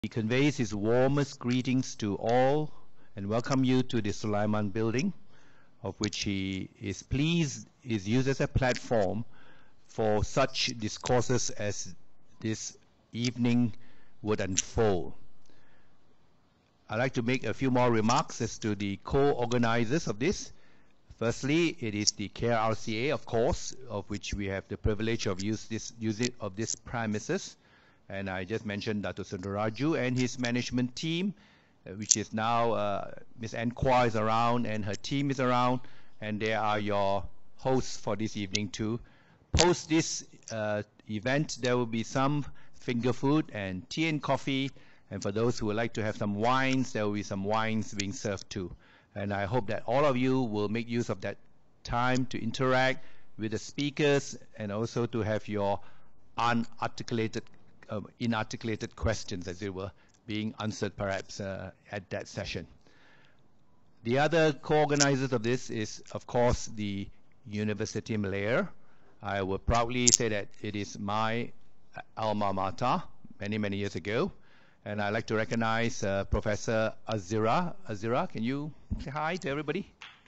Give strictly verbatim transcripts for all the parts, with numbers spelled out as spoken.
He conveys his warmest greetings to all and welcome you to the Sulaiman building, of which he is pleased is used as a platform for such discourses as this evening would unfold. I'd like to make a few more remarks as to the co-organizers of this. Firstly, it is the K L R C A, of course, of which we have the privilege of use this using of this premises. And I just mentioned Dato Sundaraju and his management team, uh, which is now uh, Miz Anqua is around and her team is around, and they are your hosts for this evening too. Post this uh, event, there will be some finger food and tea and coffee, and for those who would like to have some wines, there will be some wines being served too. And I hope that all of you will make use of that time to interact with the speakers and also to have your unarticulated, uh, inarticulated questions, as it were, being answered perhaps uh, at that session. The other co-organizers of this is, of course, the University of Malaya. I will proudly say that it is my alma mater many, many years ago. And I'd like to recognize uh, Professor Azira. Azira, can you say hi to everybody?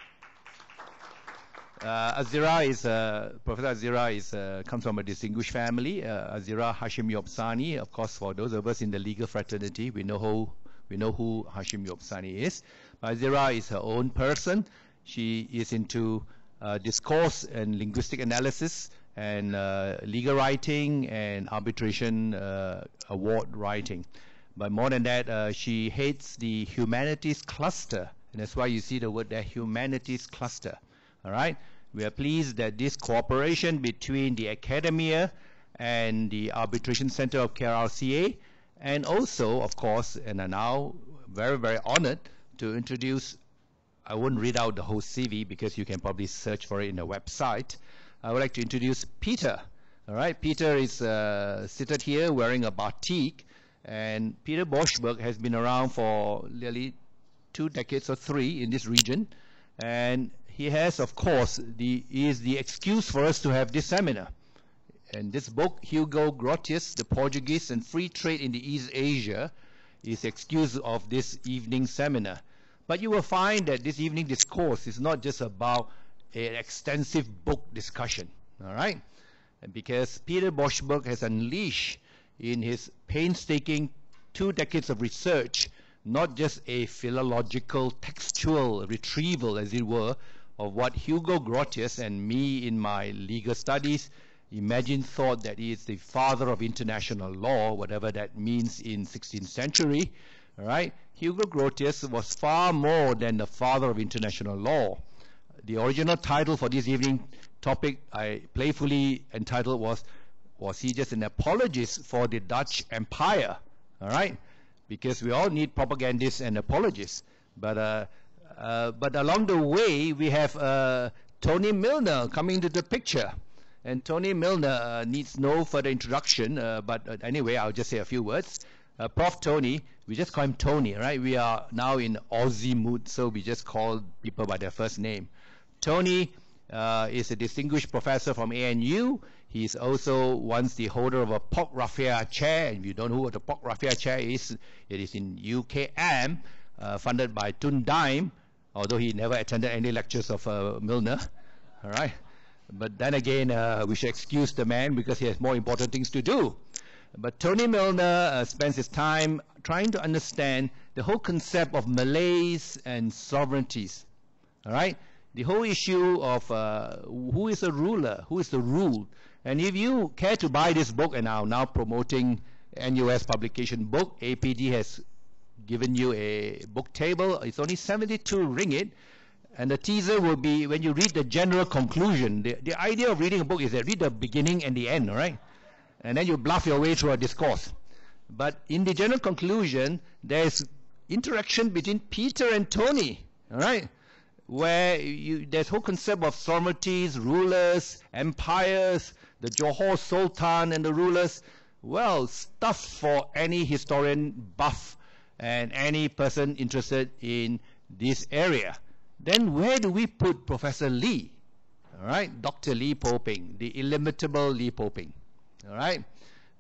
Uh, Azira is, uh, Professor Azira is, uh, comes from a distinguished family. Uh, Azira Hashim Yobsani, of course, for those of us in the legal fraternity, we know who, we know who Hashim Yobsani is. But Azira is her own person. She is into uh, discourse and linguistic analysis and uh, legal writing and arbitration uh, award writing. But more than that, uh, she heads the Humanities cluster, and that's why you see the word there, Humanities cluster. All right? We are pleased that this cooperation between the academia and the Arbitration Center of K L R C A, and also, of course, and are now very, very honored to introduce, I won't read out the whole C V because you can probably search for it in the website. I would like to introduce Peter. All right? Peter is uh, seated here wearing a batik. And Peter Borschberg has been around for nearly two decades or three in this region, and he has, of course, the is the excuse for us to have this seminar. And this book, Hugo Grotius, The Portuguese and Free Trade in the East Asia, is the excuse of this evening seminar. But you will find that this evening discourse is not just about an extensive book discussion, all right? And because Peter Borschberg has unleashed in his painstaking two decades of research, not just a philological textual retrieval, as it were, of what Hugo Grotius and me in my legal studies imagined thought that he is the father of international law, whatever that means in sixteenth century. All right? Hugo Grotius was far more than the father of international law. The original title for this evening topic I playfully entitled was Was he just an apologist for the Dutch Empire? All right, because we all need propagandists and apologists. But uh, uh, but along the way, we have uh, Tony Milner coming into the picture, and Tony Milner uh, needs no further introduction. Uh, but uh, anyway, I'll just say a few words. Uh, Professor Tony, we just call him Tony, right? We are now in Aussie mood, so we just call people by their first name. Tony Uh, is a distinguished professor from A N U. He's also once the holder of a Pork Raffia chair. And if you don't know what the Pork Raffia chair is, it is in U K M, uh, funded by Tun Dime, although he never attended any lectures of uh, Milner. All right. But then again, uh, we should excuse the man because he has more important things to do. But Tony Milner uh, spends his time trying to understand the whole concept of Malays and sovereignties. All right. The whole issue of uh, who is a ruler, who is the ruled. And if you care to buy this book, and I'm now promoting N U S publication book, A P D has given you a book table. It's only seventy-two ringgit. And the teaser will be when you read the general conclusion. The, the idea of reading a book is that read the beginning and the end, all right? And then you bluff your way through a discourse. But in the general conclusion, there's interaction between Peter and Tony, all right? Where you, there's whole concept of sovereignties, rulers, empires, the Johor Sultan and the rulers. Well, stuff for any historian buff and any person interested in this area. Then where do we put Professor Lee? All right, Doctor Lee Poping, the illimitable Lee Poping. All right,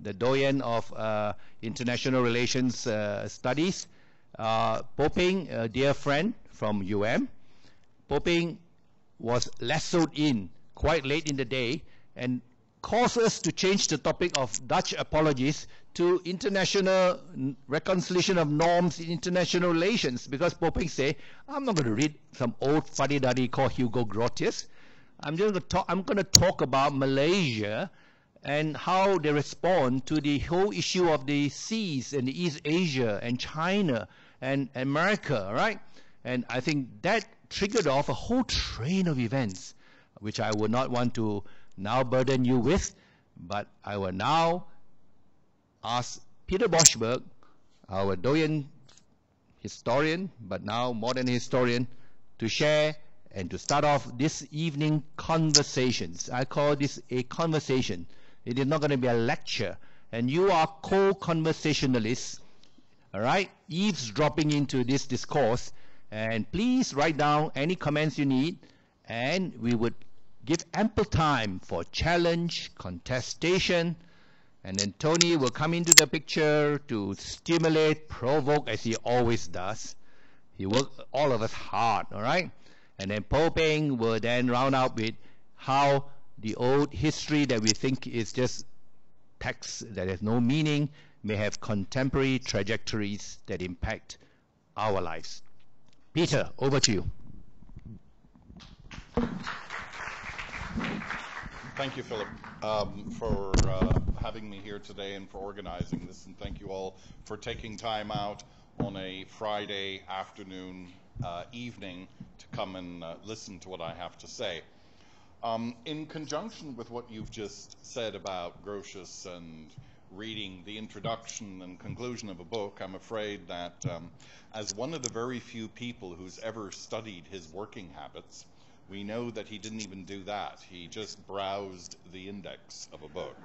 the doyen of uh, international relations uh, studies. Uh, Poping, a dear friend from U M. Poping was lassoed in quite late in the day and caused us to change the topic of Dutch apologies to international reconciliation of norms in international relations, because Poping say, I'm not going to read some old fuddy-duddy called Hugo Grotius. I'm just going to talk, I'm going to talk about Malaysia and how they respond to the whole issue of the seas and the East Asia and China and America, right? And I think that triggered off a whole train of events, which I would not want to now burden you with, but I will now ask Peter Borschberg, our doyen historian, but now modern historian, to share and to start off this evening conversations. I call this a conversation. It is not going to be a lecture. And you are co-conversationalists, all right, eavesdropping into this discourse. And please write down any comments you need, and we would give ample time for challenge, contestation, and then Tony will come into the picture to stimulate, provoke, as he always does. He worked all of us hard, all right? And then Poping will then round up with how the old history that we think is just text that has no meaning may have contemporary trajectories that impact our lives. Peter, over to you. Thank you, Philip, um, for uh, having me here today and for organizing this, and thank you all for taking time out on a Friday afternoon, uh, evening to come and uh, listen to what I have to say. Um, in conjunction with what you've just said about Grotius and reading the introduction and conclusion of a book, I'm afraid that um, as one of the very few people who's ever studied his working habits, we know that he didn't even do that. He just browsed the index of a book.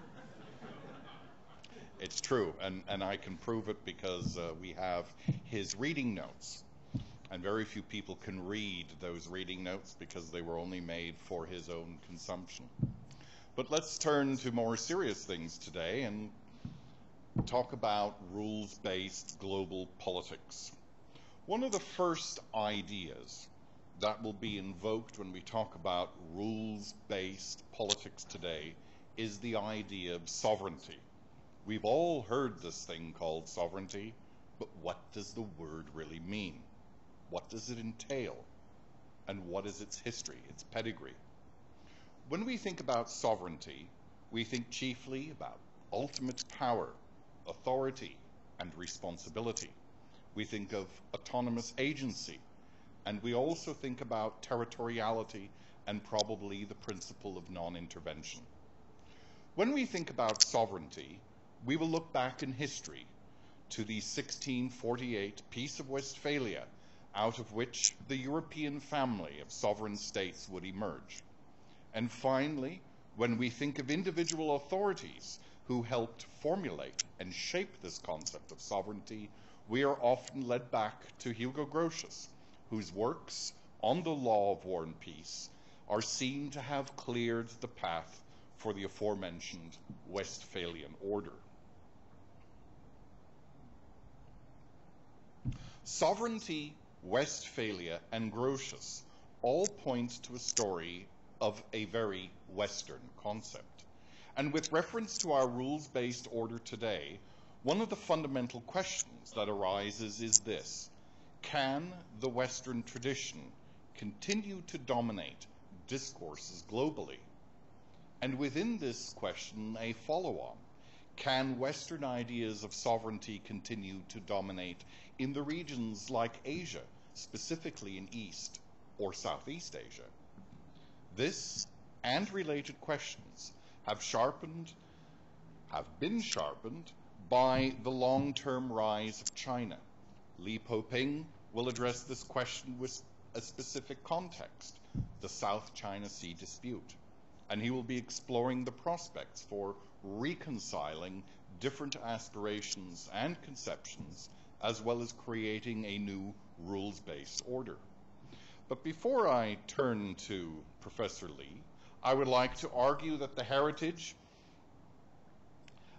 It's true, and, and I can prove it because uh, we have his reading notes. And very few people can read those reading notes because they were only made for his own consumption. But let's turn to more serious things today and talk about rules-based global politics. One of the first ideas that will be invoked when we talk about rules-based politics today is the idea of sovereignty. We've all heard this thing called sovereignty, but what does the word really mean? What does it entail? And what is its history, its pedigree? When we think about sovereignty, we think chiefly about ultimate power, authority, and responsibility. We think of autonomous agency, and we also think about territoriality and probably the principle of non-intervention. When we think about sovereignty, we will look back in history to the sixteen forty-eight Peace of Westphalia, out of which the European family of sovereign states would emerge. And finally, when we think of individual authorities who helped formulate and shape this concept of sovereignty, we are often led back to Hugo Grotius, whose works on the law of war and peace are seen to have cleared the path for the aforementioned Westphalian order. Sovereignty, Westphalia, and Grotius all point to a story of a very Western concept. And with reference to our rules-based order today, one of the fundamental questions that arises is this: can the Western tradition continue to dominate discourses globally? And within this question, a follow-on: can Western ideas of sovereignty continue to dominate in the regions like Asia, specifically in East or Southeast Asia? This and related questions have sharpened, have been sharpened by the long-term rise of China. Li Poping will address this question with a specific context, the South China Sea dispute, and he will be exploring the prospects for reconciling different aspirations and conceptions, as well as creating a new rules-based order. But before I turn to Professor Li, I would like to argue that the heritage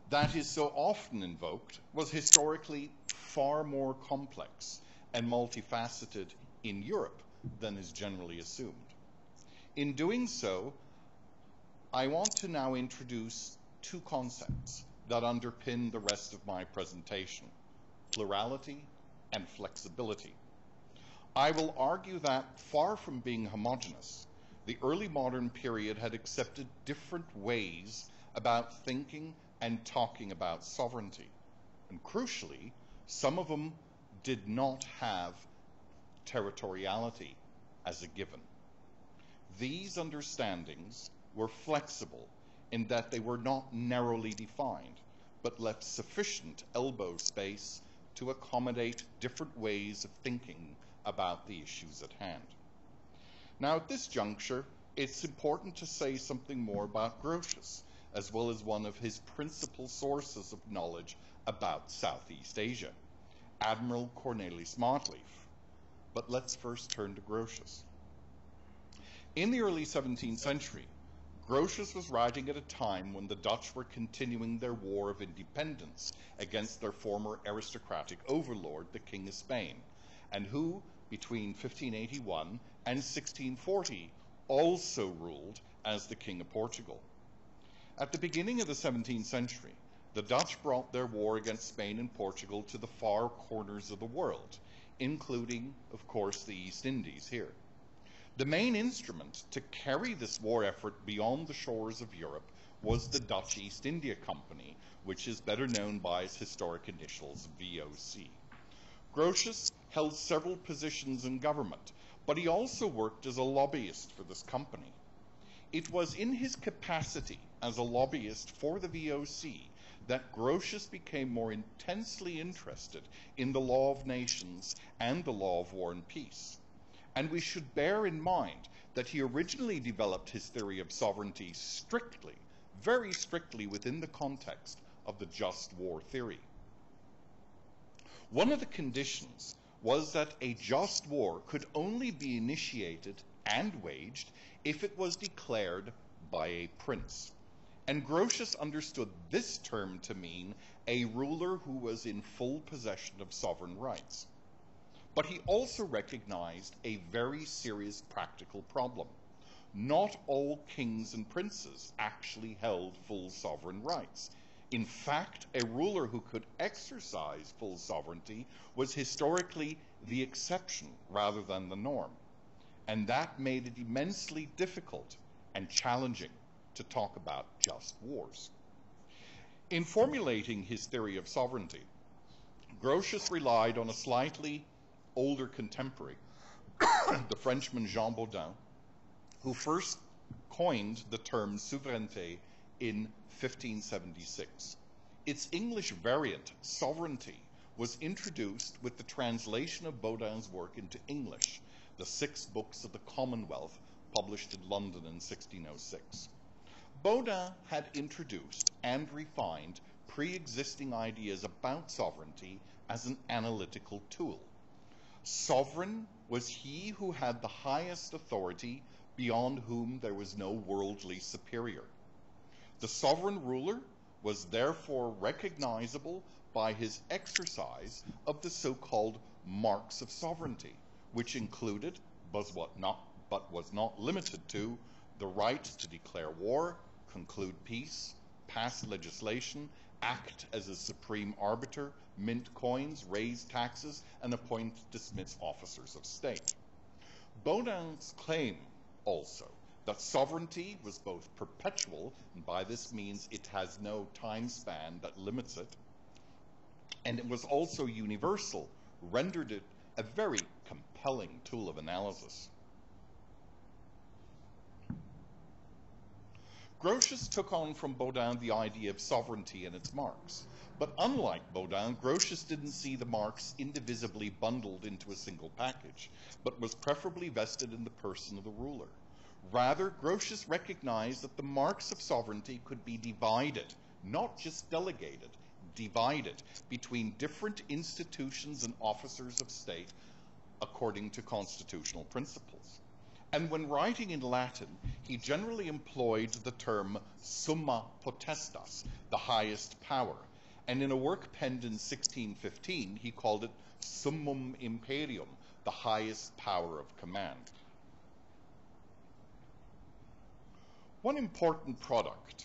that is so often invoked was historically far more complex and multifaceted in Europe than is generally assumed. In doing so, I want to now introduce two concepts that underpin the rest of my presentation: plurality and flexibility. I will argue that, far from being homogeneous, the early modern period had accepted different ways about thinking and talking about sovereignty. And crucially, some of them did not have territoriality as a given. These understandings were flexible in that they were not narrowly defined, but left sufficient elbow space to accommodate different ways of thinking about the issues at hand. Now, at this juncture, it's important to say something more about Grotius, as well as one of his principal sources of knowledge about Southeast Asia, Admiral Cornelis Montleaf. But let's first turn to Grotius. In the early seventeenth century, Grotius was writing at a time when the Dutch were continuing their war of independence against their former aristocratic overlord, the King of Spain, and who, between fifteen eighty-one and sixteen forty, also ruled as the King of Portugal. At the beginning of the seventeenth century, the Dutch brought their war against Spain and Portugal to the far corners of the world, including, of course, the East Indies here. The main instrument to carry this war effort beyond the shores of Europe was the Dutch East India Company, which is better known by its historic initials V O C. Grotius held several positions in government, but he also worked as a lobbyist for this company. It was in his capacity as a lobbyist for the V O C that Grotius became more intensely interested in the law of nations and the law of war and peace. And we should bear in mind that he originally developed his theory of sovereignty strictly, very strictly within the context of the just war theory. One of the conditions was that a just war could only be initiated and waged if it was declared by a prince. And Grotius understood this term to mean a ruler who was in full possession of sovereign rights. But he also recognized a very serious practical problem. Not all kings and princes actually held full sovereign rights. In fact, a ruler who could exercise full sovereignty was historically the exception rather than the norm. And that made it immensely difficult and challenging to talk about just wars. In formulating his theory of sovereignty, Grotius relied on a slightly older contemporary, the Frenchman Jean Bodin, who first coined the term souveraineté in fifteen seventy-six. Its English variant, sovereignty, was introduced with the translation of Bodin's work into English, the six books of the Commonwealth, published in London in sixteen oh six. Bodin had introduced and refined pre-existing ideas about sovereignty as an analytical tool. Sovereign was he who had the highest authority, beyond whom there was no worldly superior. The sovereign ruler was therefore recognizable by his exercise of the so-called marks of sovereignty, which included, but was not, but was not limited to, the right to declare war, conclude peace, pass legislation, act as a supreme arbiter, mint coins, raise taxes, and appoint dismiss officers of state. Bodin's claim also that sovereignty was both perpetual, and by this means it has no time span that limits it, and it was also universal, rendered it a very compelling tool of analysis. Grotius took on from Bodin the idea of sovereignty and its marks. But unlike Bodin, Grotius didn't see the marks indivisibly bundled into a single package, but was preferably vested in the person of the ruler. Rather, Grotius recognized that the marks of sovereignty could be divided, not just delegated, divided between different institutions and officers of state according to constitutional principles. And when writing in Latin, he generally employed the term summa potestas, the highest power. And in a work penned in sixteen fifteen, he called it summum imperium, the highest power of command. One important product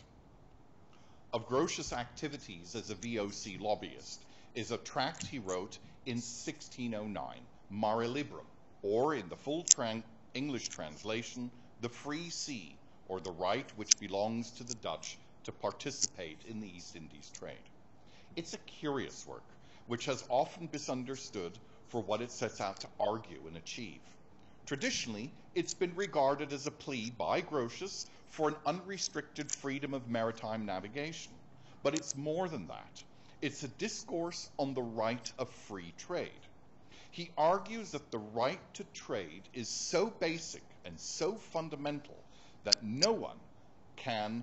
of Grotius' activities as a V O C lobbyist is a tract he wrote in sixteen oh nine, Mare Liberum, or in the full tra English translation, the free sea, or the right which belongs to the Dutch to participate in the East Indies trade. It's a curious work, which has often been misunderstood for what it sets out to argue and achieve. Traditionally, it's been regarded as a plea by Grotius for an unrestricted freedom of maritime navigation. But it's more than that. It's a discourse on the right of free trade. He argues that the right to trade is so basic and so fundamental that no one can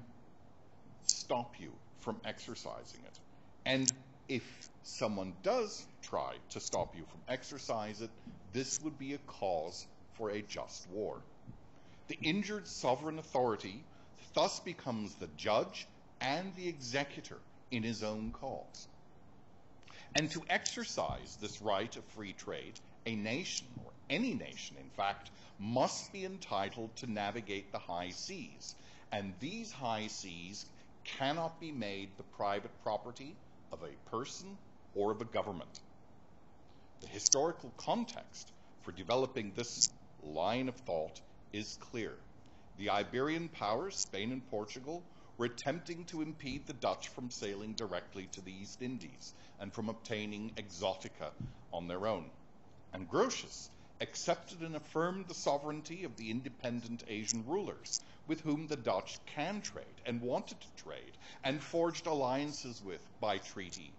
stop you from exercising it. And if someone does try to stop you from exercise it, this would be a cause for a just war. The injured sovereign authority thus becomes the judge and the executor in his own cause. And to exercise this right of free trade, a nation, or any nation in fact, must be entitled to navigate the high seas. And these high seas cannot be made the private property of a person or of a government. The historical context for developing this line of thought is clear. The Iberian powers, Spain and Portugal, were attempting to impede the Dutch from sailing directly to the East Indies and from obtaining exotica on their own. And Grotius accepted and affirmed the sovereignty of the independent Asian rulers with whom the Dutch can trade and wanted to trade and forged alliances with by treaty.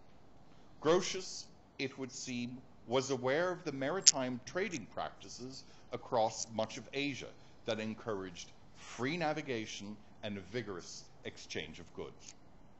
Grotius, it would seem, was aware of the maritime trading practices across much of Asia that encouraged free navigation and a vigorous exchange of goods.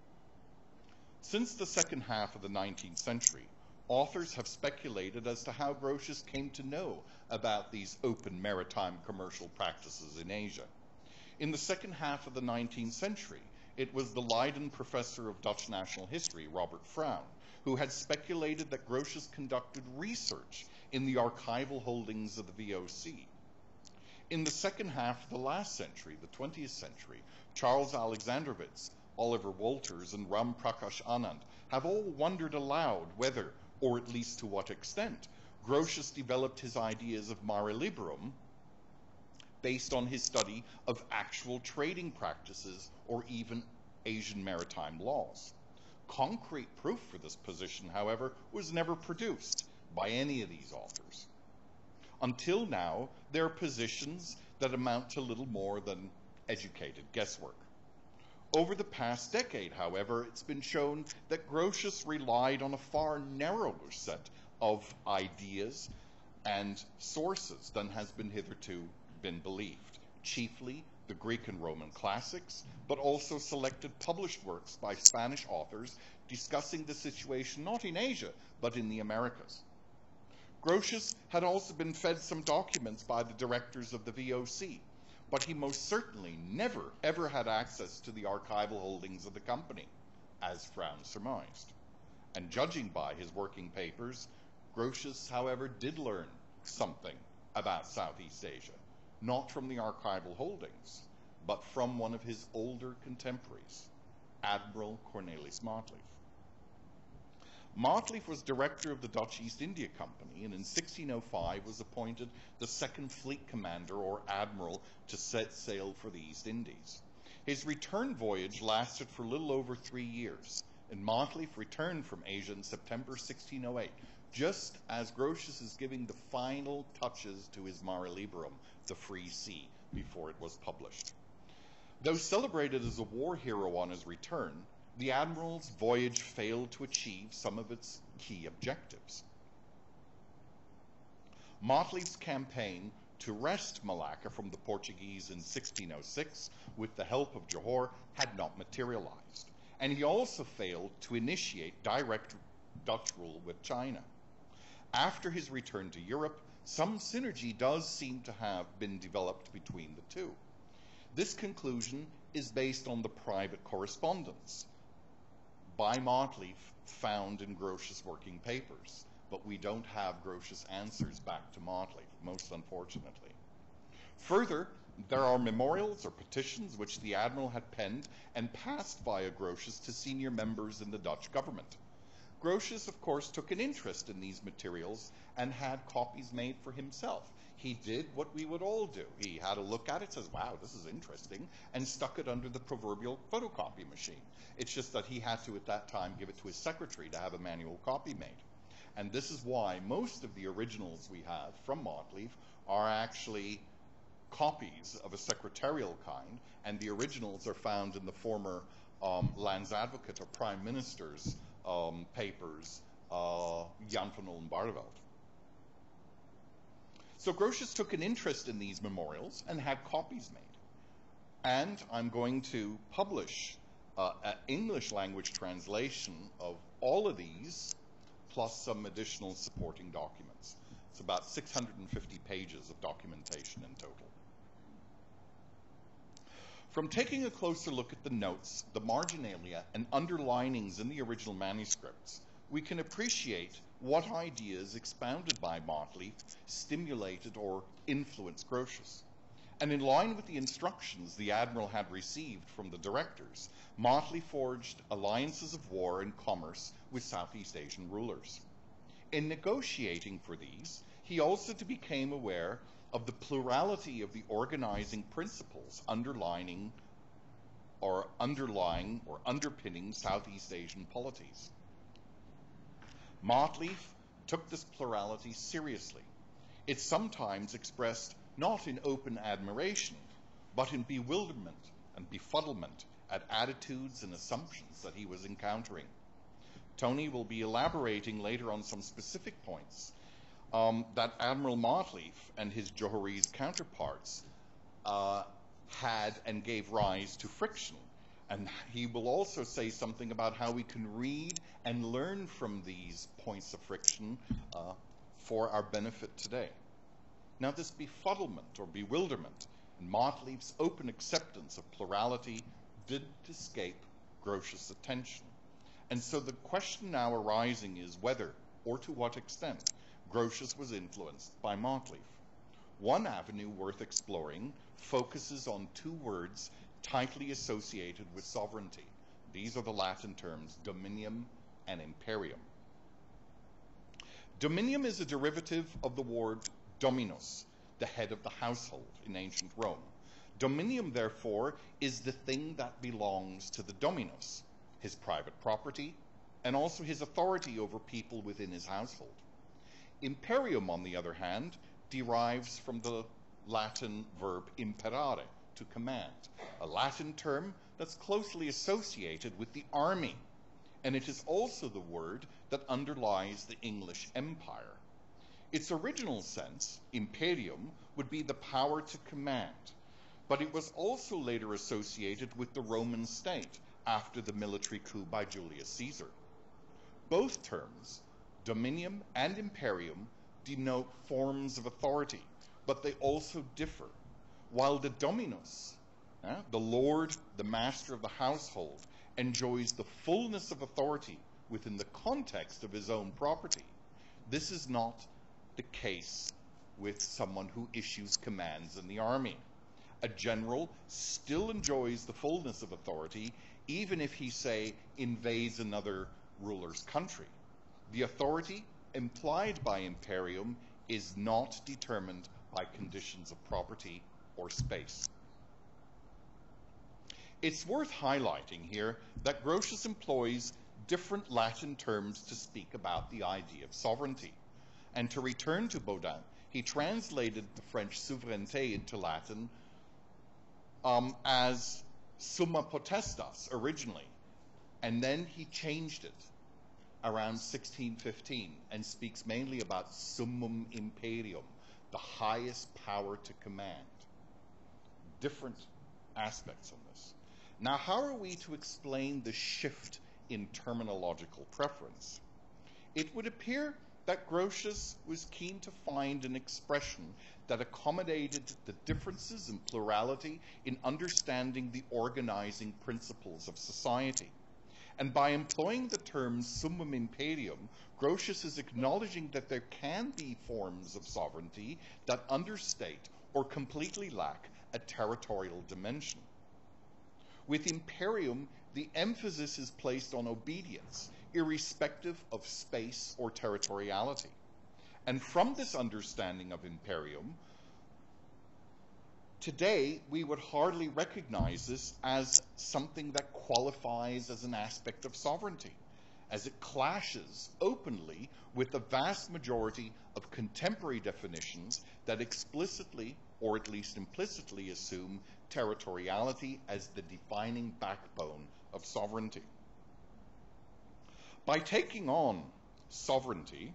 Since the second half of the nineteenth century, authors have speculated as to how Grotius came to know about these open maritime commercial practices in Asia. In the second half of the nineteenth century, it was the Leiden professor of Dutch national history, Robert Frown, who had speculated that Grotius conducted research in the archival holdings of the V O C. In the second half of the last century, the twentieth century, Charles Alexandrovitz, Oliver Wolters, and Ram Prakash Anand have all wondered aloud whether, or at least to what extent, Grotius developed his ideas of Mare Liberum based on his study of actual trading practices or even Asian maritime laws. Concrete proof for this position, however, was never produced by any of these authors. Until now, there are positions that amount to little more than educated guesswork. Over the past decade, however, it's been shown that Grotius relied on a far narrower set of ideas and sources than has been hitherto been believed, chiefly the Greek and Roman classics, but also selected published works by Spanish authors discussing the situation not in Asia, but in the Americas. Grotius had also been fed some documents by the directors of the V O C, but he most certainly never ever had access to the archival holdings of the company, as Frown surmised. And judging by his working papers, Grotius, however, did learn something about Southeast Asia, not from the archival holdings, but from one of his older contemporaries, Admiral Cornelis Matlief. Matlief was director of the Dutch East India Company, and in sixteen oh five was appointed the second fleet commander or admiral to set sail for the East Indies. His return voyage lasted for a little over three years, and Matlief returned from Asia in September sixteen oh eight, just as Grotius is giving the final touches to his Mare Liberum, the Free Sea, before it was published. Though celebrated as a war hero on his return, the admiral's voyage failed to achieve some of its key objectives. Matlief's campaign to wrest Malacca from the Portuguese in sixteen oh six with the help of Johor had not materialized, and he also failed to initiate direct Dutch rule with China. After his return to Europe, some synergy does seem to have been developed between the two. This conclusion is based on the private correspondence by Motley found in Grotius' working papers, but we don't have Grotius' answers back to Motley, most unfortunately. Further, there are memorials or petitions which the Admiral had penned and passed via Grotius to senior members in the Dutch government. Grotius, of course, took an interest in these materials and had copies made for himself. He did what we would all do. He had a look at it, says, wow, this is interesting, and stuck it under the proverbial photocopy machine. It's just that he had to, at that time, give it to his secretary to have a manual copy made. And this is why most of the originals we have from Motley are actually copies of a secretarial kind, and the originals are found in the former um, Lands Advocate or Prime Minister's um, papers, uh, Jan van Oldenbarneveld. So Grotius took an interest in these memorials and had copies made. And I'm going to publish uh, an English language translation of all of these, plus some additional supporting documents. It's about six hundred fifty pages of documentation in total. From taking a closer look at the notes, the marginalia, and underlinings in the original manuscripts, we can appreciate what ideas expounded by Motley stimulated or influenced Grotius. And in line with the instructions the Admiral had received from the directors, Motley forged alliances of war and commerce with Southeast Asian rulers. In negotiating for these, he also became aware of the plurality of the organizing principles underlining or underlying or underpinning Southeast Asian polities. Motley took this plurality seriously. It's sometimes expressed not in open admiration, but in bewilderment and befuddlement at attitudes and assumptions that he was encountering. Tony will be elaborating later on some specific points um, that Admiral Motley and his Johorese counterparts uh, had and gave rise to friction. And he will also say something about how we can read and learn from these points of friction uh, for our benefit today. Now, this befuddlement or bewilderment and Motley's open acceptance of plurality didn't escape Grotius' attention. And so the question now arising is whether, or to what extent, Grotius was influenced by Motley. One avenue worth exploring focuses on two words tightly associated with sovereignty. These are the Latin terms dominium and imperium. Dominium is a derivative of the word dominus, the head of the household in ancient Rome. Dominium, therefore, is the thing that belongs to the dominus, his private property, and also his authority over people within his household. Imperium, on the other hand, derives from the Latin verb imperare, to command, a Latin term that's closely associated with the army, and it is also the word that underlies the English empire. Its original sense, imperium, would be the power to command, but it was also later associated with the Roman state after the military coup by Julius Caesar. Both terms, dominium and imperium, denote forms of authority, but they also differ. While the dominus, uh, the lord, the master of the household, enjoys the fullness of authority within the context of his own property, this is not the case with someone who issues commands in the army. A general still enjoys the fullness of authority even if he, say, invades another ruler's country. The authority implied by imperium is not determined by conditions of property or space. It's worth highlighting here that Grotius employs different Latin terms to speak about the idea of sovereignty. And to return to Baudin, he translated the French souveraineté into Latin um, as summa potestas originally, and then he changed it around sixteen fifteen and speaks mainly about summum imperium, the highest power to command. Different aspects on this. Now, how are we to explain the shift in terminological preference? It would appear that Grotius was keen to find an expression that accommodated the differences and plurality in understanding the organizing principles of society. And by employing the term summum imperium, Grotius is acknowledging that there can be forms of sovereignty that understate or completely lack a territorial dimension. With imperium, the emphasis is placed on obedience, irrespective of space or territoriality. And from this understanding of imperium, today we would hardly recognize this as something that qualifies as an aspect of sovereignty, as it clashes openly with the vast majority of contemporary definitions that explicitly, or at least implicitly, assume territoriality as the defining backbone of sovereignty. By taking on sovereignty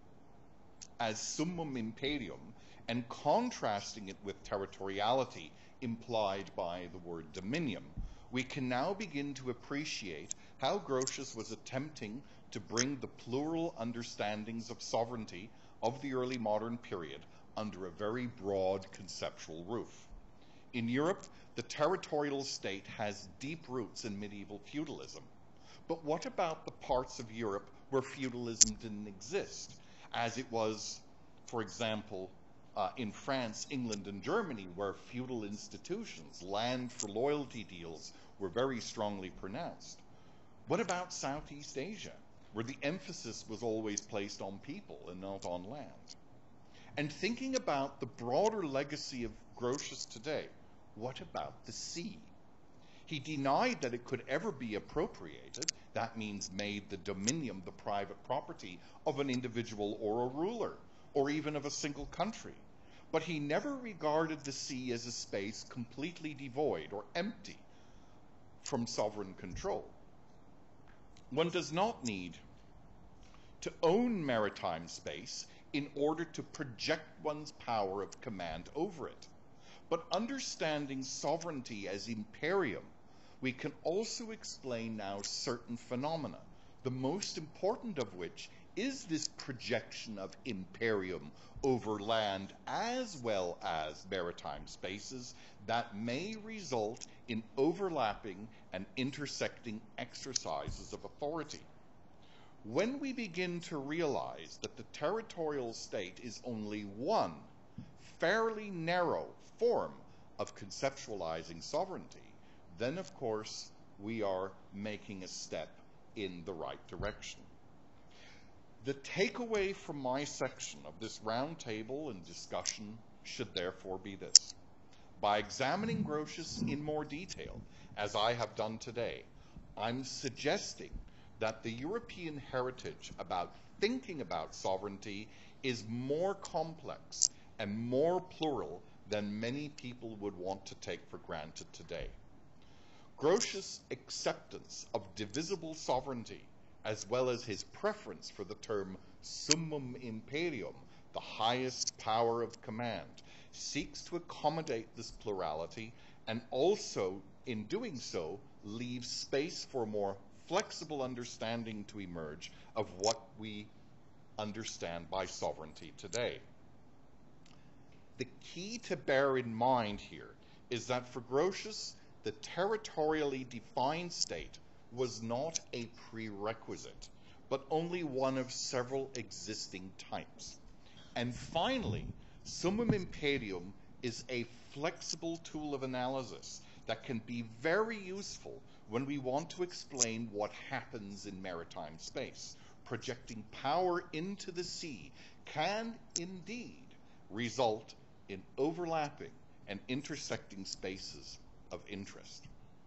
as summum imperium and contrasting it with territoriality implied by the word dominium, we can now begin to appreciate how Grotius was attempting to bring the plural understandings of sovereignty of the early modern period under a very broad conceptual roof. In Europe, the territorial state has deep roots in medieval feudalism. But what about the parts of Europe where feudalism didn't exist, as it was, for example, uh, in France, England, and Germany, where feudal institutions, land for loyalty deals, were very strongly pronounced? What about Southeast Asia, where the emphasis was always placed on people and not on land? And thinking about the broader legacy of Grotius today, what about the sea? He denied that it could ever be appropriated. That means made the dominium the private property of an individual or a ruler, or even of a single country. But he never regarded the sea as a space completely devoid or empty from sovereign control. One does not need to own maritime space in order to project one's power of command over it. But understanding sovereignty as imperium, we can also explain now certain phenomena, the most important of which is this projection of imperium over land as well as maritime spaces that may result in overlapping and intersecting exercises of authority. When we begin to realize that the territorial state is only one fairly narrow form of conceptualizing sovereignty, then of course we are making a step in the right direction. The takeaway from my section of this roundtable and discussion should therefore be this. By examining Grotius in more detail, as I have done today, I'm suggesting that the European heritage about thinking about sovereignty is more complex and more plural than many people would want to take for granted today. Grotius' acceptance of divisible sovereignty, as well as his preference for the term summum imperium, the highest power of command, seeks to accommodate this plurality and also, in doing so, leaves space for a more flexible understanding to emerge of what we understand by sovereignty today. The key to bear in mind here is that for Grotius, the territorially defined state was not a prerequisite, but only one of several existing types. And finally, summum imperium is a flexible tool of analysis that can be very useful when we want to explain what happens in maritime space. Projecting power into the sea can indeed result in overlapping and intersecting spaces of interest.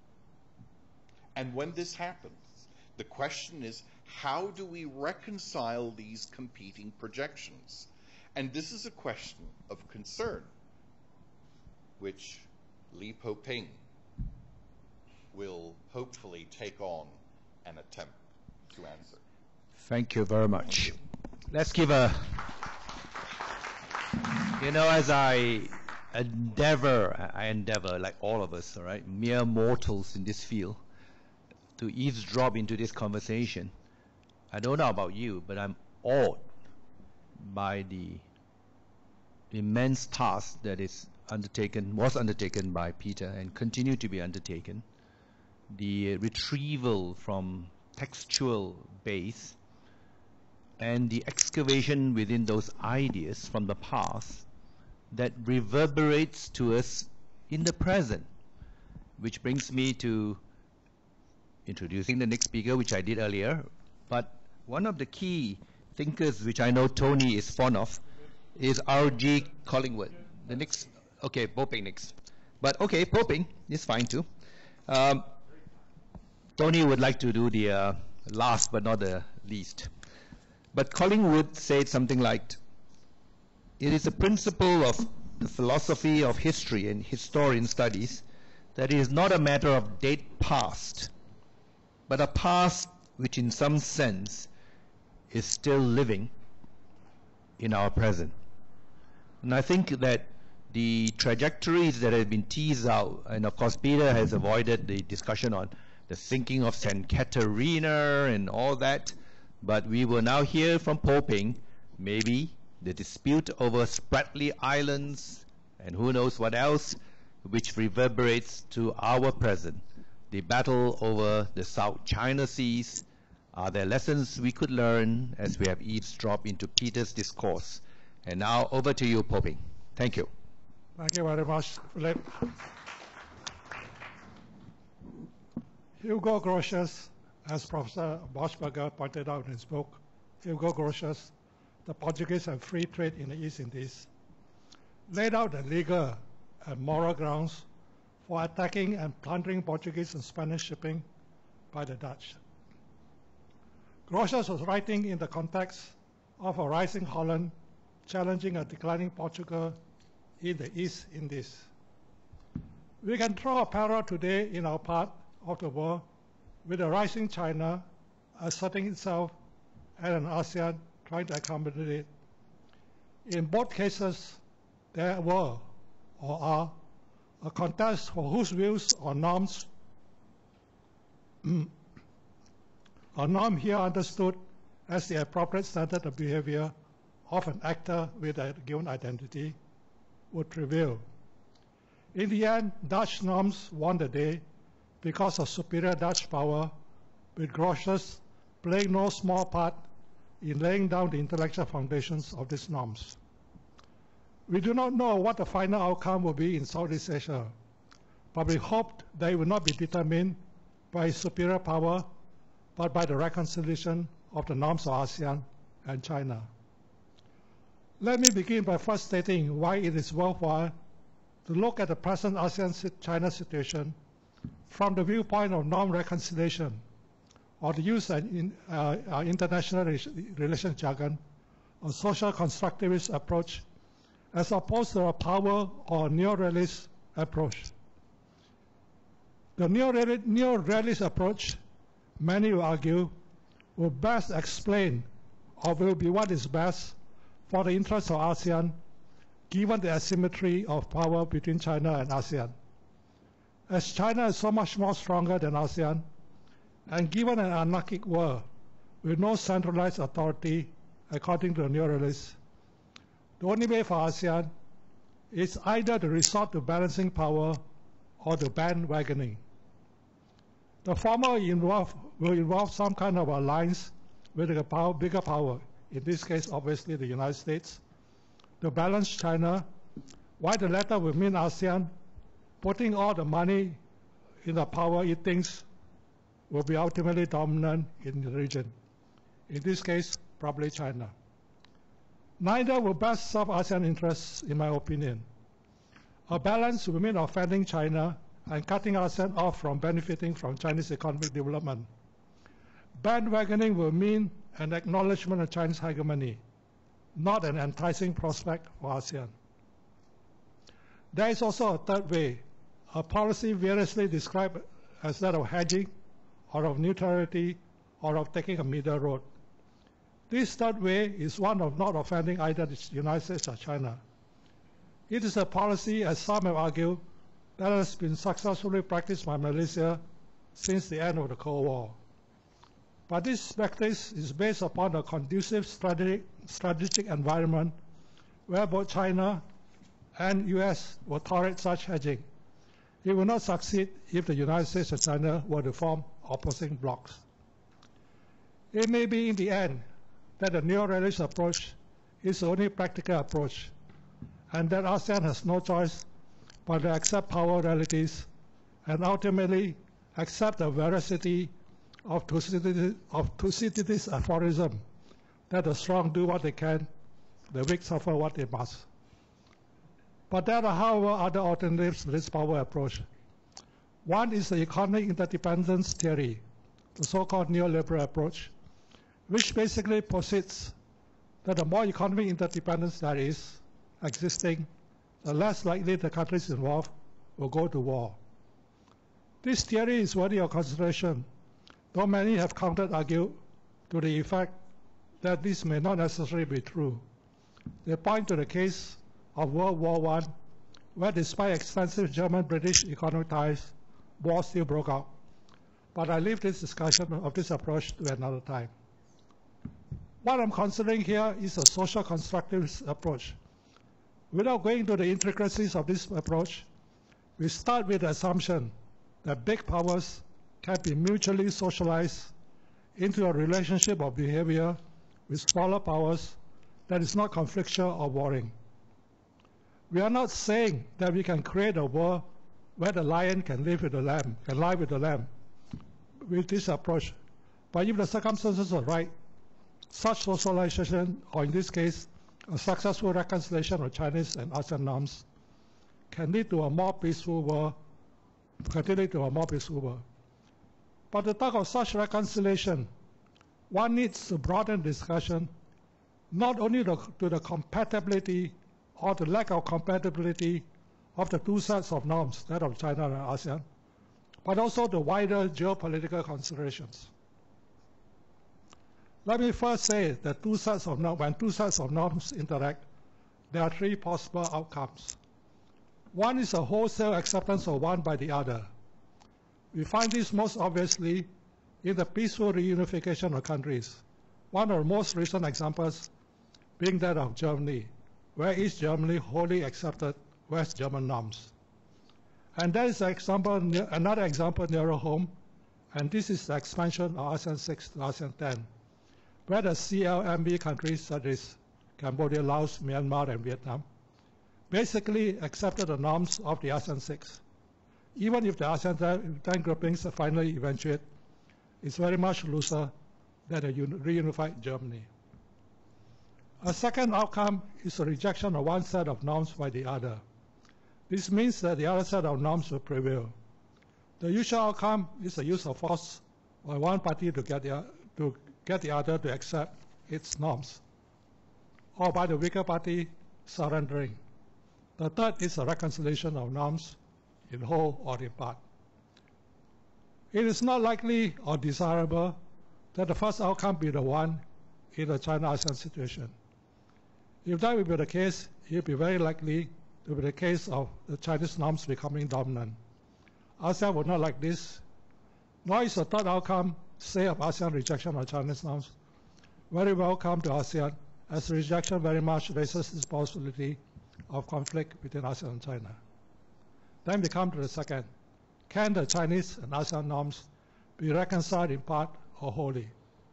And when this happens, the question is, how do we reconcile these competing projections? And this is a question of concern, which Li Po-ping will hopefully take on and attempt to answer. Thank you very much. Let's give a, you know, as I endeavor, I endeavor, like all of us, all right, mere mortals in this field, to eavesdrop into this conversation. I don't know about you, but I'm awed by the immense task that is undertaken, was undertaken by Peter and continue to be undertaken, the retrieval from textual base and the excavation within those ideas from the past that reverberates to us in the present, which brings me to introducing the next speaker, which I did earlier. But one of the key thinkers, which I know Tony is fond of, is R G Collingwood. The next, okay, Poping next. But okay, Poping is fine too. Um, Tony would like to do the uh, last but not the least. But Collingwood said something like, it is a principle of the philosophy of history and historian studies that it is not a matter of date past, but a past which in some sense is still living in our present. And I think that the trajectories that have been teased out, and of course Peter has avoided the discussion on the sinking of Saint Caterina and all that, but we will now hear from Poping maybe the dispute over Spratly Islands and who knows what else, which reverberates to our present. The battle over the South China Seas. Are there lessons we could learn as we have eavesdropped into Peter's discourse? And now over to you, Poping. Thank you. Thank you very much, Philip. Hugo Grotius, as Professor Borschberg pointed out in his book, Hugo Grotius, The Portuguese and Free Trade in the East Indies, laid out the legal and moral grounds for attacking and plundering Portuguese and Spanish shipping by the Dutch. Grotius was writing in the context of a rising Holland challenging a declining Portugal in the East Indies. We can draw a parallel today in our part of the world with a rising China asserting itself and an ASEAN trying to accommodate it. In both cases, there were or are a contest for whose views or norms a norm here understood as the appropriate standard of behavior of an actor with a given identity would prevail. In the end, Dutch norms won the day because of superior Dutch power, with Grotius playing no small part in laying down the intellectual foundations of these norms. We do not know what the final outcome will be in Southeast Asia, but we hope that it will not be determined by superior power, but by the reconciliation of the norms of ASEAN and China. Let me begin by first stating why it is worthwhile to look at the present ASEAN-China situation from the viewpoint of norm reconciliation, or to use an in, uh, uh, international relations jargon, a social constructivist approach, as opposed to a power or neo-realist approach. The neo-realist approach, many will argue, will best explain or will be what is best for the interests of ASEAN, given the asymmetry of power between China and ASEAN. As China is so much more stronger than ASEAN, and given an anarchic world with no centralized authority, according to the neo-realists, the only way for ASEAN is either to resort to balancing power or to bandwagoning. The former involve, will involve some kind of alliance with a power, bigger power, in this case, obviously, the United States, to balance China, while the latter will mean ASEAN putting all the money in the power it thinks will be ultimately dominant in the region. In this case, probably China. Neither will best serve ASEAN interests, in my opinion. A balance will mean offending China and cutting ASEAN off from benefiting from Chinese economic development. Bandwagoning will mean an acknowledgement of Chinese hegemony, not an enticing prospect for ASEAN. There is also a third way, a policy variously described as that of hedging, or of neutrality, or of taking a middle road. This third way is one of not offending either the United States or China. It is a policy, as some have argued, that has been successfully practiced by Malaysia since the end of the Cold War. But this practice is based upon a conducive strategic, strategic environment where both China and U S will tolerate such hedging. It will not succeed if the United States and China were to form opposing blocs. It may be in the end that the neo-realist approach is the only practical approach, and that ASEAN has no choice but to accept power realities and ultimately accept the veracity of Thucydides' of Thucydides' aphorism that the strong do what they can, the weak suffer what they must. But there are, however, other alternatives to this power approach. One is the economic interdependence theory, the so-called neoliberal approach, which basically posits that the more economic interdependence there is existing, the less likely the countries involved will go to war. This theory is worthy of consideration, though many have counter-argued to the effect that this may not necessarily be true. They point to the case of World War One, where despite extensive German-British economic ties, war still broke out. But I leave this discussion of this approach to another time. What I'm considering here is a social constructivist approach. Without going into the intricacies of this approach, we start with the assumption that big powers can be mutually socialized into a relationship of behavior with smaller powers that is not conflictual or warring. We are not saying that we can create a world where the lion can live with the lamb, can lie with the lamb with this approach. But if the circumstances are right, such socialization, or in this case, a successful reconciliation of Chinese and ASEAN norms, can lead to a more peaceful world, continue to a more peaceful world. But to talk of such reconciliation, one needs to broaden discussion not only to, to the compatibility or the lack of compatibility of the two sets of norms, that of China and ASEAN, but also the wider geopolitical considerations. Let me first say that two sets of norms, when two sets of norms interact, there are three possible outcomes. One is a wholesale acceptance of one by the other. We find this most obviously in the peaceful reunification of countries. One of the most recent examples being that of Germany, where East Germany wholly accepted West German norms. And there is an example, another example nearer home, and this is the expansion of ASEAN six to ASEAN ten, where the C L M V countries, such as Cambodia, Laos, Myanmar, and Vietnam, basically accepted the norms of the ASEAN six. Even if the ASEAN ten groupings finally eventuate, it's very much looser than a reunified Germany. A second outcome is a rejection of one set of norms by the other. This means that the other set of norms will prevail. The usual outcome is the use of force by one party to get the, to get the other to accept its norms, or by the weaker party surrendering. The third is a reconciliation of norms in whole or in part. It is not likely or desirable that the first outcome be the one in the China-ASEAN situation. If that would be the case, it would be very likely to be the case of the Chinese norms becoming dominant. ASEAN would not like this, nor is the third outcome, say, of ASEAN rejection of Chinese norms, very welcome to ASEAN, as rejection very much raises this possibility of conflict between ASEAN and China. Then we come to the second. Can the Chinese and ASEAN norms be reconciled in part or wholly?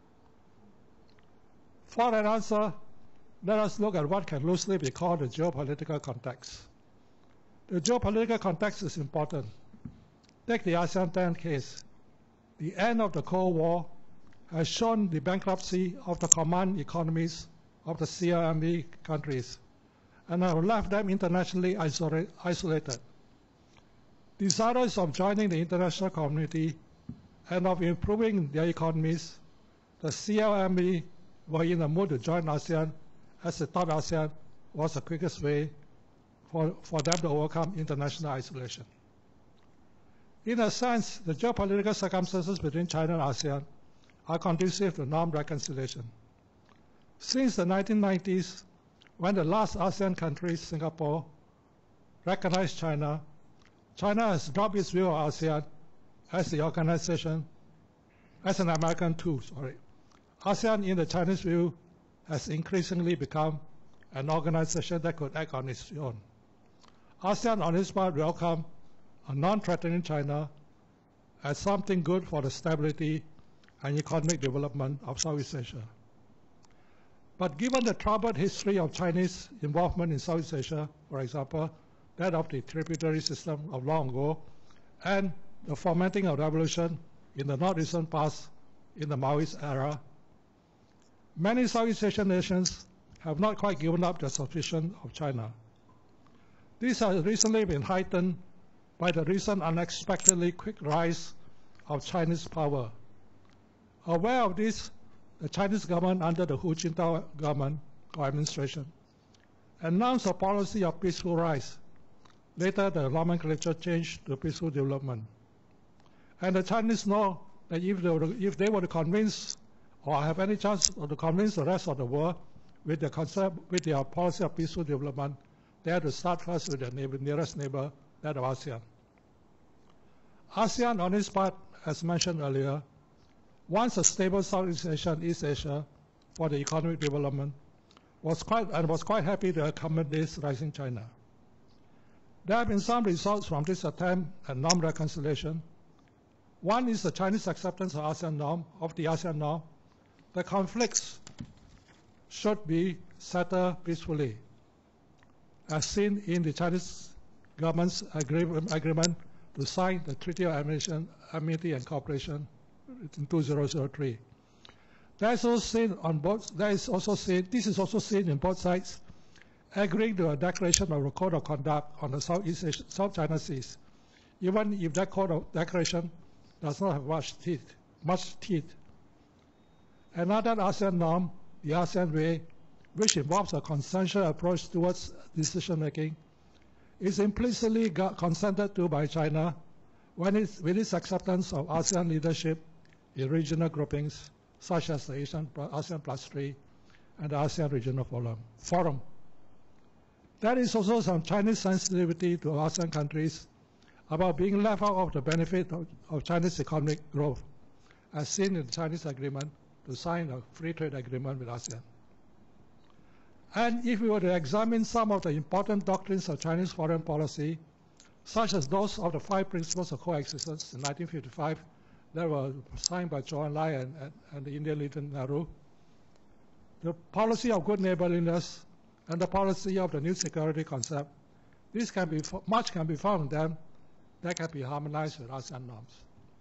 For an answer, let us look at what can loosely be called the geopolitical context. The geopolitical context is important. Take the ASEAN ten case. The end of the Cold War has shown the bankruptcy of the command economies of the C L M V countries and have left them internationally isolated. Desirous of joining the international community and of improving their economies, the C L M V were in the mood to join ASEAN, as they thought ASEAN was the quickest way for, for them to overcome international isolation. In a sense, the geopolitical circumstances between China and ASEAN are conducive to norm reconciliation. Since the nineteen nineties, when the last ASEAN country, Singapore, recognized China, China has dropped its view of ASEAN as the organization as an American too, sorry. ASEAN, in the Chinese view, has increasingly become an organization that could act on its own. ASEAN, on its part, welcomed a non-threatening China as something good for the stability and economic development of Southeast Asia. But given the troubled history of Chinese involvement in Southeast Asia, for example, that of the tributary system of long ago, and the fomenting of revolution in the not recent past in the Maoist era, many Southeast Asian nations have not quite given up their suspicion of China. This has recently been heightened by the recent unexpectedly quick rise of Chinese power. Aware of this, the Chinese government under the Hu Jintao government or administration announced a policy of peaceful rise. Later, the nomenclature changed to peaceful development. And the Chinese know that if they were to, if they were to convince or have any chance to convince the rest of the world with their concept, with their policy of peaceful development, they had to start first with their neighbor, nearest neighbor, that of ASEAN. ASEAN, on its part, as mentioned earlier, wants a stable Southeast Asia and East Asia for the economic development, was quite, and was quite happy to accommodate this rising China. There have been some results from this attempt at norm reconciliation. One is the Chinese acceptance of ASEAN norm, of the ASEAN norm. The conflicts should be settled peacefully, as seen in the Chinese government's agreement, agreement to sign the Treaty of Amity and Cooperation in two thousand three. That is also seen on both. That is also seen. This is also seen in both sides, agreeing to a declaration of a code of conduct on the Southeast Asia, South China Seas, even if that code of declaration does not have much teeth. Much teeth. Another ASEAN norm, the ASEAN way, which involves a consensual approach towards decision making, is implicitly consented to by China when it's, with its acceptance of ASEAN leadership in regional groupings such as the Asian, ASEAN Plus three and the ASEAN Regional Forum. Forum. There is also some Chinese sensitivity to ASEAN countries about being left out of the benefit of, of Chinese economic growth, as seen in the Chinese agreement to sign a free trade agreement with ASEAN. And if we were to examine some of the important doctrines of Chinese foreign policy, such as those of the five principles of coexistence in nineteen fifty-five that were signed by Zhou Enlai and, and, and the Indian leader Nehru, the policy of good neighborliness, and the policy of the new security concept, this can be, much can be found in them that can be harmonized with ASEAN norms.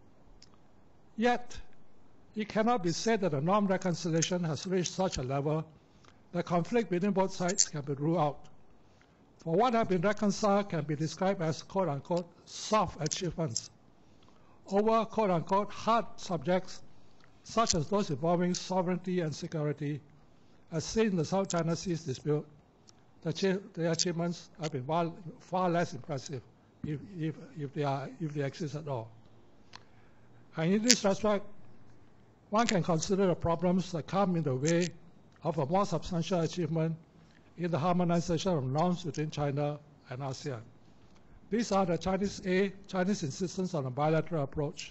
Yet, it cannot be said that the norm reconciliation has reached such a level that conflict between both sides can be ruled out. For what have been reconciled can be described as quote-unquote soft achievements over quote-unquote hard subjects such as those involving sovereignty and security, as seen in the South China Seas dispute. The, the achievements have been far, far less impressive if, if, if, they are, if they exist at all. And in this respect, one can consider the problems that come in the way of a more substantial achievement in the harmonization of norms between China and ASEAN. These are the Chinese A, Chinese insistence on a bilateral approach,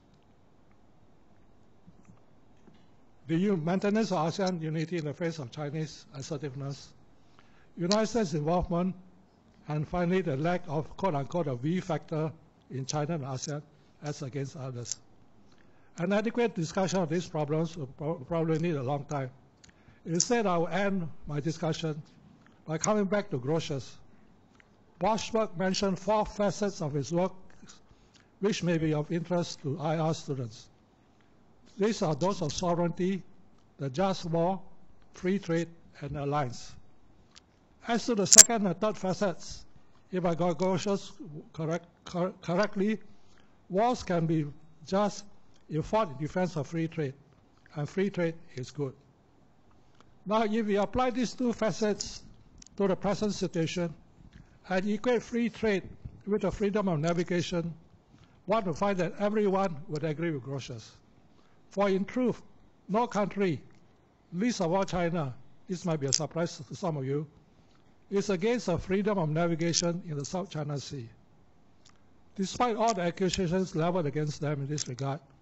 the maintenance of ASEAN unity in the face of Chinese assertiveness, United States involvement, and finally the lack of quote-unquote a V factor in China and ASEAN as against others. An adequate discussion of these problems will pro probably need a long time. Instead, I will end my discussion by coming back to Grotius. Borschberg mentioned four facets of his work which may be of interest to I R students. These are those of sovereignty, the just war, free trade, and alliance. As to the second and third facets, if I got Grotius correct, cor correctly, wars can be just if fought in defense of free trade, and free trade is good. Now, if we apply these two facets to the present situation and equate free trade with the freedom of navigation, one will find that everyone would agree with Grotius. For in truth, no country, least of all China, this might be a surprise to some of you, is against the freedom of navigation in the South China Sea. Despite all the accusations leveled against them in this regard,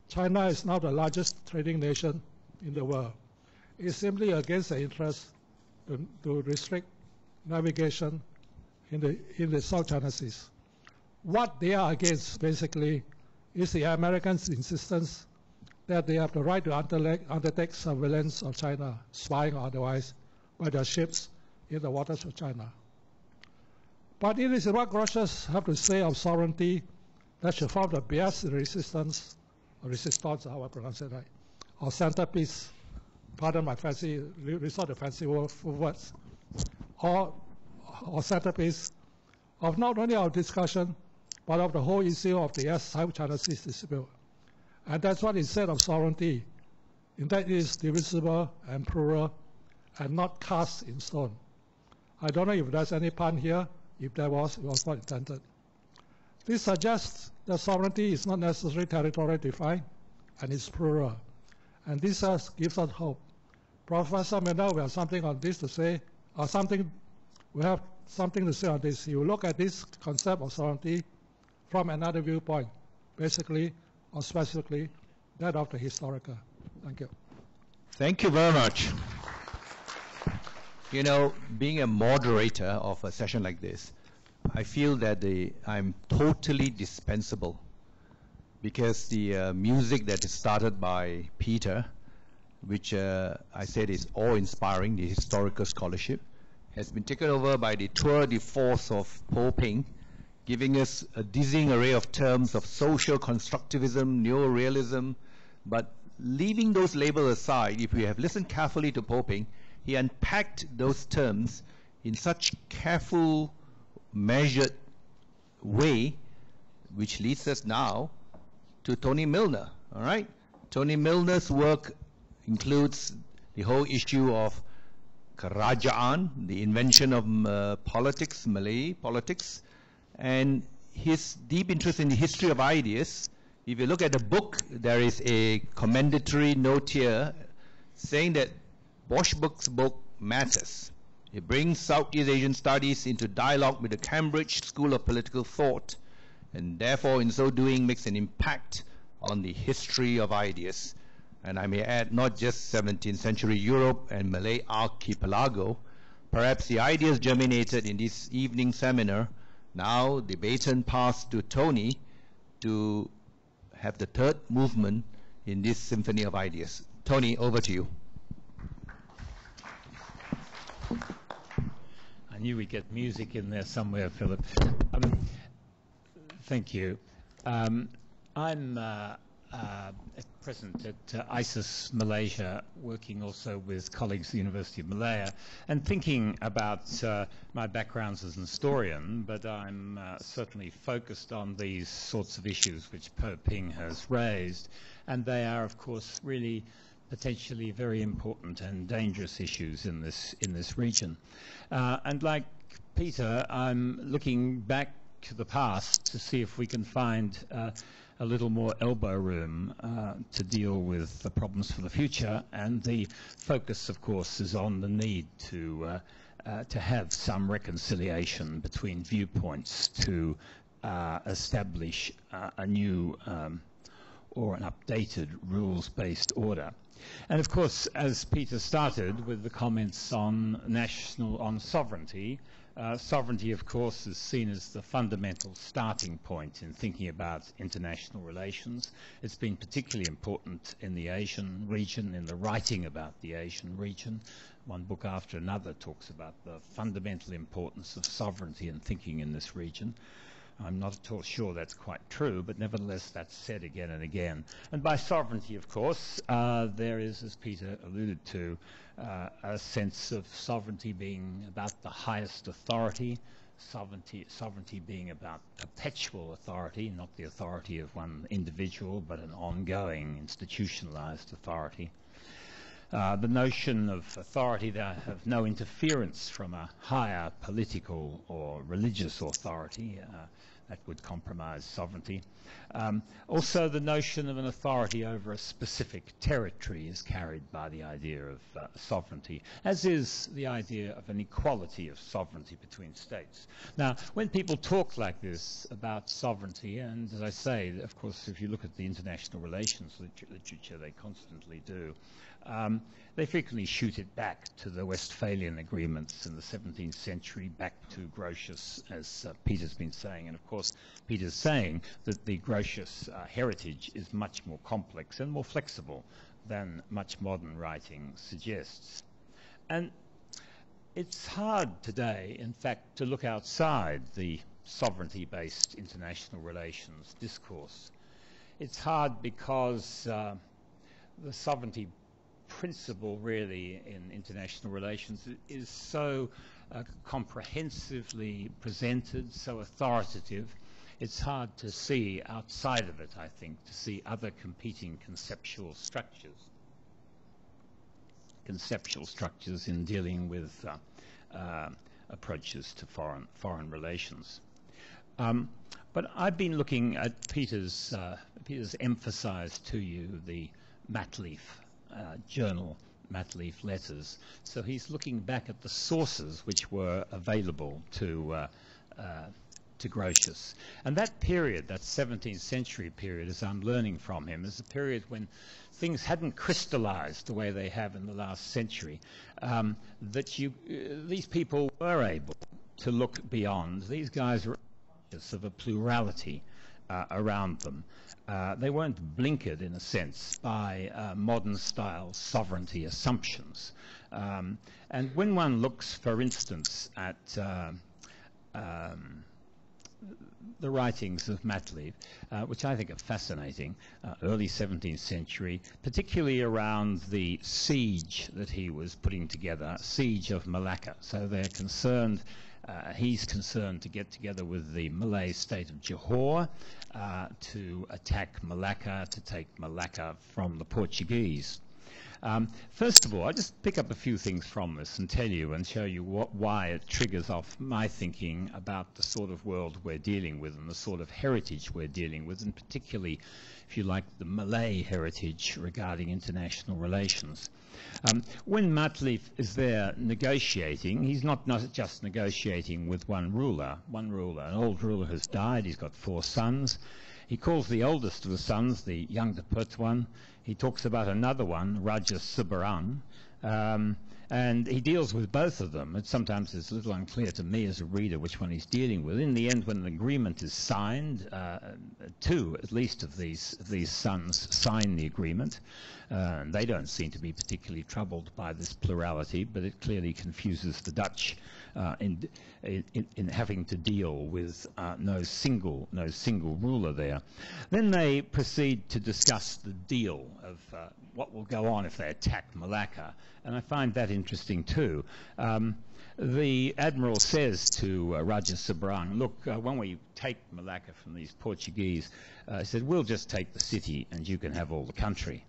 China is now the largest trading nation in the world. It's simply against the interest to, to restrict navigation in the, in the South China Seas. What they are against, basically, is the Americans' insistence that they have the right to undertake, undertake surveillance of China, spying or otherwise, by their ships in the waters of China. But it is what Russians have to say of sovereignty that should form the best resistance, or resistance, how I pronounce it right, or centerpiece, pardon my fancy, resort to fancy words, or, or centerpiece of not only our discussion, but of the whole issue of the South China Sea dispute. And that's what is said of sovereignty, in that it is divisible and plural and not cast in stone. I don't know if there's any pun here. If there was, it was not intended. This suggests that sovereignty is not necessarily territorially defined and is plural. And this has, gives us hope. Professor Mendel will have something on this to say, or something, we have something to say on this. He will look at this concept of sovereignty from another viewpoint, basically or specifically that of the historical. Thank you. Thank you very much. You know, being a moderator of a session like this, I feel that the, I'm totally dispensable, because the uh, music that is started by Peter, which uh, I said is awe-inspiring, the historical scholarship, has been taken over by the tour de force of Po Ping, giving us a dizzying array of terms of social constructivism, neorealism, but leaving those labels aside, if we have listened carefully to Po Ping, he unpacked those terms in such careful, measured way, which leads us now to Tony Milner. All right, Tony Milner's work includes the whole issue of Kerajaan, the invention of uh, politics, Malay politics, and his deep interest in the history of ideas. If you look at the book, there is a commendatory note here saying that Borschberg's book matters. It brings Southeast Asian studies into dialogue with the Cambridge School of Political Thought, and therefore in so doing makes an impact on the history of ideas. And I may add, not just seventeenth century Europe and Malay archipelago. Perhaps the ideas germinated in this evening seminar. Now the baton passed to Tony to have the third movement in this symphony of ideas. Tony, over to you. I knew we'd get music in there somewhere, Philip. Um, thank you. Um, I'm uh, uh, at present at uh, ISIS Malaysia, working also with colleagues at the University of Malaya, and thinking about uh, my background as an historian, but I'm uh, certainly focused on these sorts of issues which Po Ping has raised, and they are, of course, really potentially very important and dangerous issues in this in this region. Uh, and like Peter, I'm looking back to the past to see if we can find uh, a little more elbow room uh, to deal with the problems for the future. And the focus, of course, is on the need to uh, uh, to have some reconciliation between viewpoints to uh, establish uh, a new um, or an updated rules-based order. And of course, as Peter started with the comments on national, on sovereignty, uh, sovereignty, of course, is seen as the fundamental starting point in thinking about international relations. It's been particularly important in the Asian region, in the writing about the Asian region. One book after another talks about the fundamental importance of sovereignty in thinking in this region. I'm not at all sure that's quite true, but nevertheless that's said again and again. And by sovereignty, of course, uh, there is, as Peter alluded to, uh, a sense of sovereignty being about the highest authority, sovereignty, sovereignty being about perpetual authority, not the authority of one individual, but an ongoing, institutionalized authority. Uh, the notion of authority that have no interference from a higher political or religious authority, uh, that would compromise sovereignty. Um, also, the notion of an authority over a specific territory is carried by the idea of uh, sovereignty, as is the idea of an equality of sovereignty between states. Now, when people talk like this about sovereignty, and as I say, of course, if you look at the international relations liter literature, they constantly do, um, they frequently shoot it back to the Westphalian agreements in the seventeenth century, back to Grotius, as uh, Peter's been saying. And of course, Peter's saying that the Grotius uh, heritage is much more complex and more flexible than much modern writing suggests. And it's hard today, in fact, to look outside the sovereignty-based international relations discourse. It's hard because uh, the sovereignty principle really in international relations is so uh, comprehensively presented, so authoritative, it's hard to see outside of it, I think, to see other competing conceptual structures. Conceptual structures in dealing with uh, uh, approaches to foreign, foreign relations. Um, but I've been looking at Peter's, uh, Peter's emphasized to you the Matleaf Uh, journal, Matleaf letters. So he's looking back at the sources which were available to uh, uh, to Grotius. And that period, that seventeenth century period, as I'm learning from him, is a period when things hadn't crystallized the way they have in the last century. Um, that you, uh, these people were able to look beyond. These guys were conscious of a plurality uh, around them. Uh, they weren't blinkered, in a sense, by uh, modern-style sovereignty assumptions. Um, and when one looks, for instance, at uh, um, the writings of Matleaf, uh, which I think are fascinating, uh, early seventeenth century, particularly around the siege that he was putting together, siege of Malacca. So they're concerned, uh, he's concerned to get together with the Malay state of Johor uh, to attack Malacca, to take Malacca from the Portuguese. Um, first of all, I'll just pick up a few things from this and tell you and show you what, why it triggers off my thinking about the sort of world we're dealing with and the sort of heritage we're dealing with, and particularly, if you like, the Malay heritage regarding international relations. Um, when Matleaf is there negotiating, he's not, not just negotiating with one ruler. One ruler, an old ruler has died, he's got four sons. He calls the oldest of the sons, the young Pertuan. He talks about another one, Raja Seberang, um, and he deals with both of them. It sometimes is a little unclear to me as a reader which one he's dealing with. In the end, when an agreement is signed, uh, two at least of these, these sons sign the agreement. Uh, and they don't seem to be particularly troubled by this plurality, but it clearly confuses the Dutch uh, in, in, in having to deal with uh, no single no single ruler there. Then they proceed to discuss the deal of uh, what will go on if they attack Malacca, and I find that interesting too. Um, the admiral says to uh, Raja Seberang, look, uh, when we take Malacca from these Portuguese, uh, he said, we'll just take the city and you can have all the country.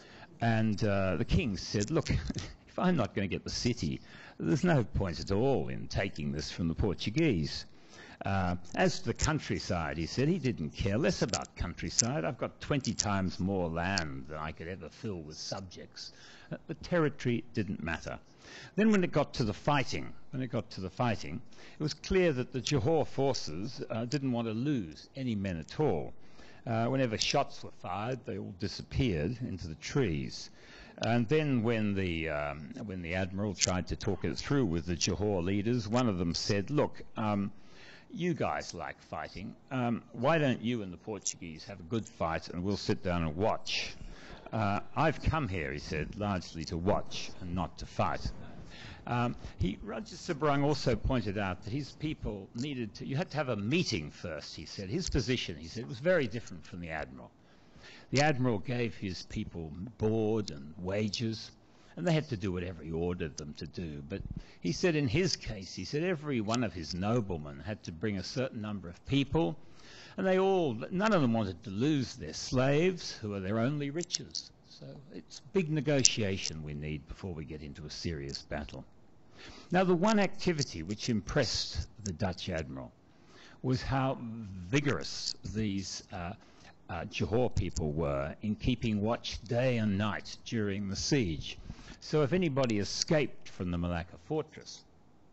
And uh, the king said, look, if I'm not going to get the city, there's no point at all in taking this from the Portuguese. Uh, as to the countryside, he said, he didn't care less about countryside. I've got twenty times more land than I could ever fill with subjects. Uh, the territory didn't matter. Then when it got to the fighting, when it got to the fighting, it was clear that the Johor forces uh, didn't want to lose any men at all. Uh, whenever shots were fired, they all disappeared into the trees. And then when the, um, when the admiral tried to talk it through with the Johor leaders, one of them said, look, um, you guys like fighting. Um, why don't you and the Portuguese have a good fight and we'll sit down and watch? Uh, I've come here, he said, largely to watch and not to fight. Um, he, Raja Seberang also pointed out that his people needed to, you had to have a meeting first, he said. His position, he said, was very different from the admiral. The admiral gave his people board and wages, and they had to do whatever he ordered them to do. But he said in his case, he said every one of his noblemen had to bring a certain number of people, and they all, none of them wanted to lose their slaves, who are their only riches. So it's big negotiation we need before we get into a serious battle. Now, the one activity which impressed the Dutch admiral was how vigorous these uh, uh, Johor people were in keeping watch day and night during the siege. So if anybody escaped from the Malacca fortress,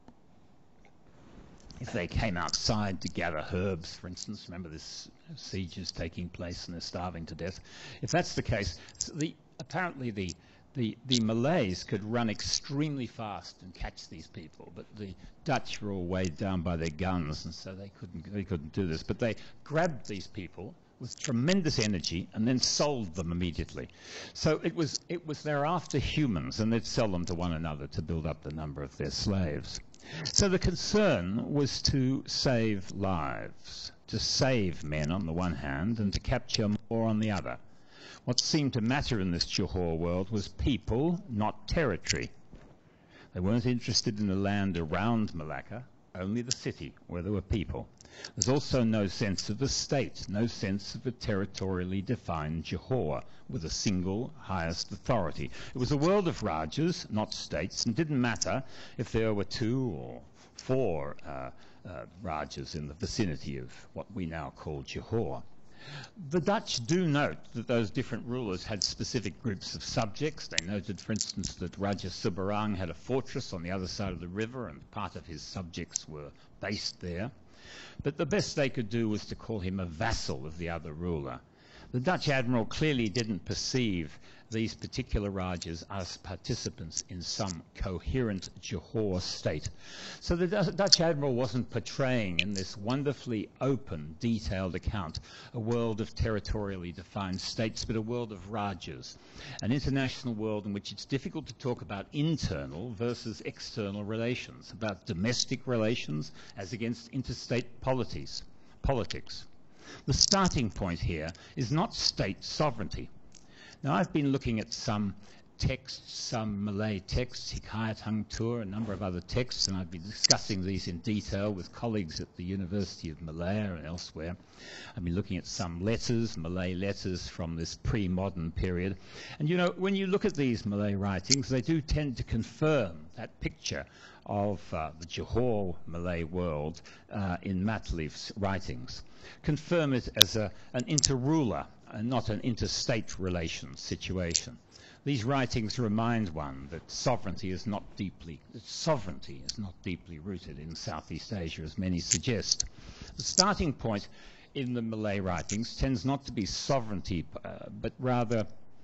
if they came outside to gather herbs, for instance, remember this siege is taking place and they're starving to death. If that's the case, the, apparently the, the, the Malays could run extremely fast and catch these people, but the Dutch were all weighed down by their guns, and so they couldn't, they couldn't do this. But they grabbed these people with tremendous energy and then sold them immediately. So it was, it was they're after humans, and they'd sell them to one another to build up the number of their slaves. So the concern was to save lives, to save men on the one hand and to capture more on the other. What seemed to matter in this Johor world was people, not territory. They weren't interested in the land around Malacca, only the city where there were people. There's also no sense of a state, no sense of a territorially defined Johor with a single highest authority. It was a world of Rajas, not states, and didn't matter if there were two or four uh, uh, Rajas in the vicinity of what we now call Johor. The Dutch do note that those different rulers had specific groups of subjects. They noted, for instance, that Raja Subarang had a fortress on the other side of the river, and part of his subjects were based there. But the best they could do was to call him a vassal of the other ruler. The Dutch admiral clearly didn't perceive these particular Rajas as participants in some coherent Johor state. So the D- Dutch admiral wasn't portraying in this wonderfully open, detailed account a world of territorially defined states, but a world of Rajas, an international world in which it's difficult to talk about internal versus external relations, about domestic relations as against interstate polities, politics. The starting point here is not state sovereignty. Now, I've been looking at some texts, some Malay texts, Hikayat Hang Tuah, a number of other texts, and I've been discussing these in detail with colleagues at the University of Malaya and elsewhere. I've been looking at some letters, Malay letters from this pre-modern period. And, you know, when you look at these Malay writings, they do tend to confirm that picture of uh, the Johor Malay world uh, in Matleef's writings. Confirm it as a, an inter-ruler and not an interstate relations situation. These writings remind one that sovereignty is not deeply, that sovereignty is not deeply rooted in Southeast Asia, as many suggest. The starting point in the Malay writings tends not to be sovereignty, uh, but rather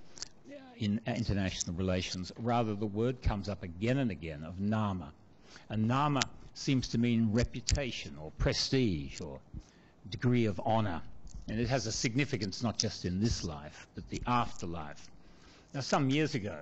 in international relations, rather the word comes up again and again of nama. And nama seems to mean reputation or prestige or degree of honor. And it has a significance not just in this life, but the afterlife. Now, some years ago,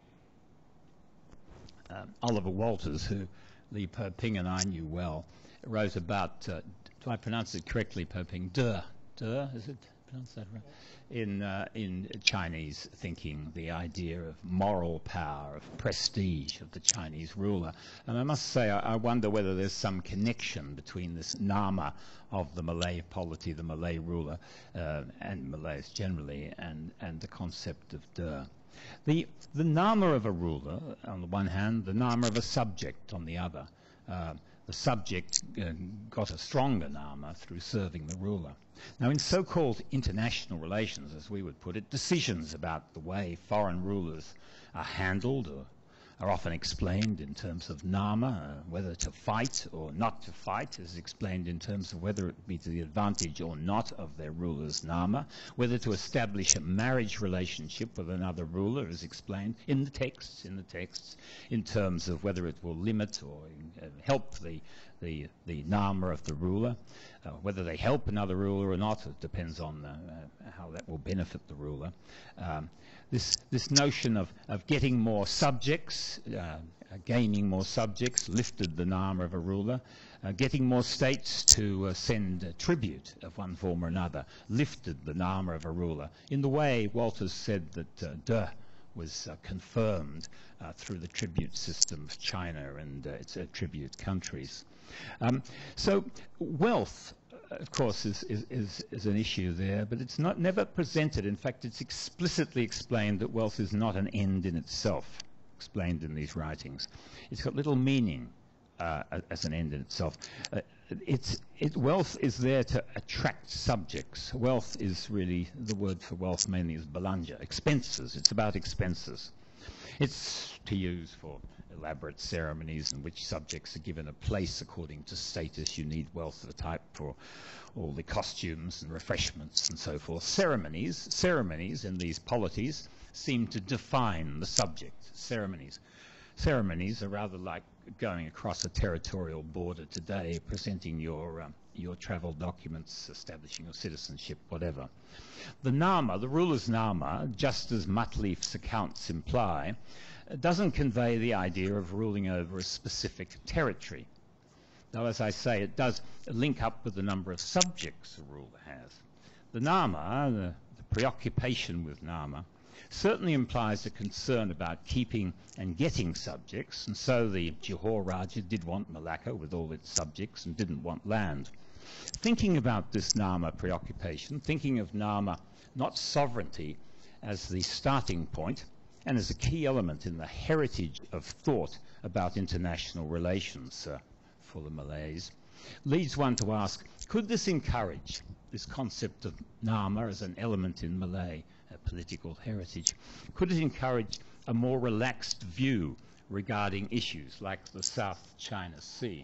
um, Oliver Walters, who Lee Po-ping and I knew well, wrote about, uh, do I pronounce it correctly, Po-ping? De, de, is it pronounced that right? In, uh, in Chinese thinking, the idea of moral power, of prestige of the Chinese ruler. And I must say, I, I wonder whether there's some connection between this nama of the Malay polity, the Malay ruler, uh, and Malays generally, and, and the concept of de. The, the nama of a ruler, on the one hand, the nama of a subject on the other. Uh, the subject uh, got a stronger nama through serving the ruler. Now, in so-called international relations, as we would put it, decisions about the way foreign rulers are handled or are often explained in terms of nama, uh, whether to fight or not to fight is explained in terms of whether it be to the advantage or not of their ruler's nama, whether to establish a marriage relationship with another ruler is explained in the texts, in the texts, in terms of whether it will limit or uh, help the, the, the nama of the ruler. Uh, whether they help another ruler or not, it depends on uh, uh, how that will benefit the ruler. Um, this, this notion of, of getting more subjects, uh, gaining more subjects, lifted the nama of a ruler. Uh, getting more states to uh, send uh, tribute of one form or another, lifted the nama of a ruler. In the way Walters said that uh, de was uh, confirmed uh, through the tribute system of China and uh, its uh, tribute countries. Um, so wealth, uh, of course, is, is, is, is an issue there, but it's not never presented. In fact, it's explicitly explained that wealth is not an end in itself, explained in these writings. It's got little meaning uh, as an end in itself. Uh, it's, it, wealth is there to attract subjects. Wealth is really, the word for wealth mainly is belanja, expenses. It's about expenses. It's to use for elaborate ceremonies in which subjects are given a place according to status. You need wealth of a type for all the costumes and refreshments and so forth. Ceremonies, ceremonies in these polities seem to define the subject. Ceremonies. Ceremonies are rather like going across a territorial border today, presenting your um, your travel documents, establishing your citizenship, whatever. The Nama, the ruler's Nama, just as Mutleaf's accounts imply, doesn't convey the idea of ruling over a specific territory. Though, as I say, it does link up with the number of subjects a ruler has. The Nama, the, the preoccupation with Nama, certainly implies a concern about keeping and getting subjects, and so the Johor Raja did want Malacca with all its subjects and didn't want land. Thinking about this Nama preoccupation, thinking of Nama, not sovereignty, as the starting point and as a key element in the heritage of thought about international relations uh, for the Malays, leads one to ask, could this encourage this concept of Nama as an element in Malay uh, political heritage? Could it encourage a more relaxed view regarding issues like the South China Sea?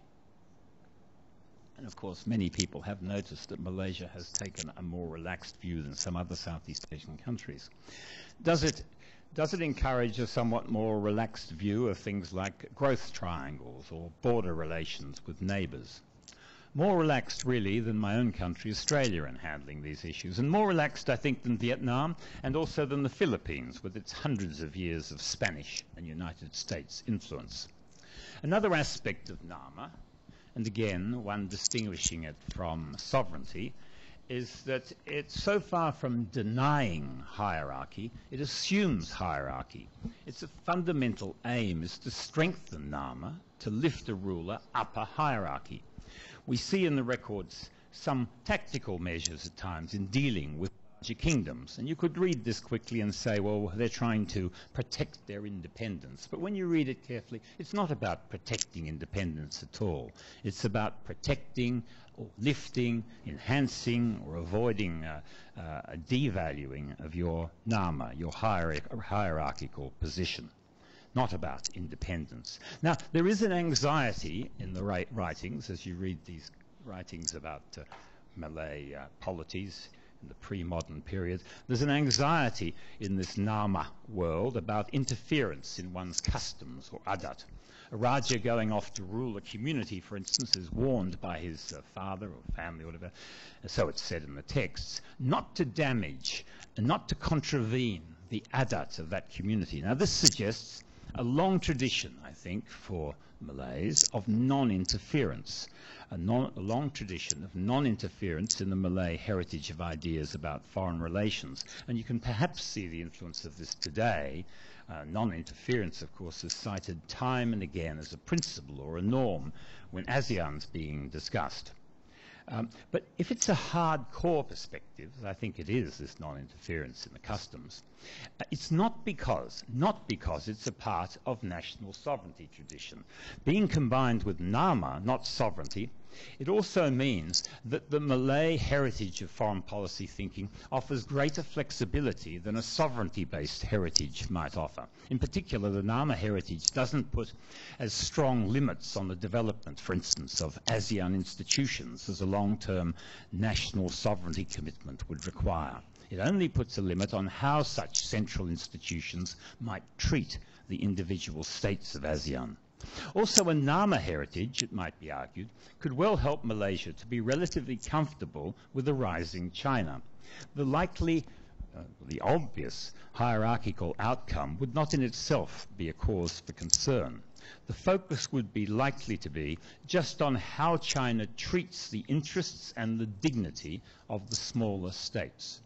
And of course, many people have noticed that Malaysia has taken a more relaxed view than some other Southeast Asian countries. Does it, does it encourage a somewhat more relaxed view of things like growth triangles or border relations with neighbours? More relaxed, really, than my own country, Australia, in handling these issues, and more relaxed, I think, than Vietnam, and also than the Philippines, with its hundreds of years of Spanish and United States influence. Another aspect of Nama, and again, one distinguishing it from sovereignty, is that it's so far from denying hierarchy, it assumes hierarchy. Its a fundamental aim is to strengthen Nama, to lift a ruler up a hierarchy. We see in the records some tactical measures at times in dealing with larger kingdoms. And you could read this quickly and say, well, they're trying to protect their independence. But when you read it carefully, it's not about protecting independence at all. It's about protecting or lifting, enhancing or avoiding uh, uh, a devaluing of your Nama, your hierarch- hierarchical position. Not about independence. Now, there is an anxiety in the right writings, as you read these writings about uh, Malay uh, polities in the pre-modern period. There's an anxiety in this Nama world about interference in one's customs or adat. A Raja going off to rule a community, for instance, is warned by his uh, father or family or whatever, so it's said in the texts, not to damage and not to contravene the adat of that community. Now, this suggests a long tradition, I think, for Malays of non-interference, a, non, a long tradition of non-interference in the Malay heritage of ideas about foreign relations. And you can perhaps see the influence of this today. Uh, non-interference, of course, is cited time and again as a principle or a norm when ASEAN's being discussed. Um, but if it's a hardcore perspective, as I think it is, this non-interference in the customs, uh, it's not because, not because it's a part of national sovereignty tradition. Being combined with Nama, not sovereignty, it also means that the Malay heritage of foreign policy thinking offers greater flexibility than a sovereignty-based heritage might offer. In particular, the Nama heritage doesn't put as strong limits on the development, for instance, of ASEAN institutions as a long-term national sovereignty commitment would require. It only puts a limit on how such central institutions might treat the individual states of ASEAN. Also, a Nama heritage, it might be argued, could well help Malaysia to be relatively comfortable with a rising China. The likely, uh, the obvious hierarchical outcome would not in itself be a cause for concern. The focus would be likely to be just on how China treats the interests and the dignity of the smaller states.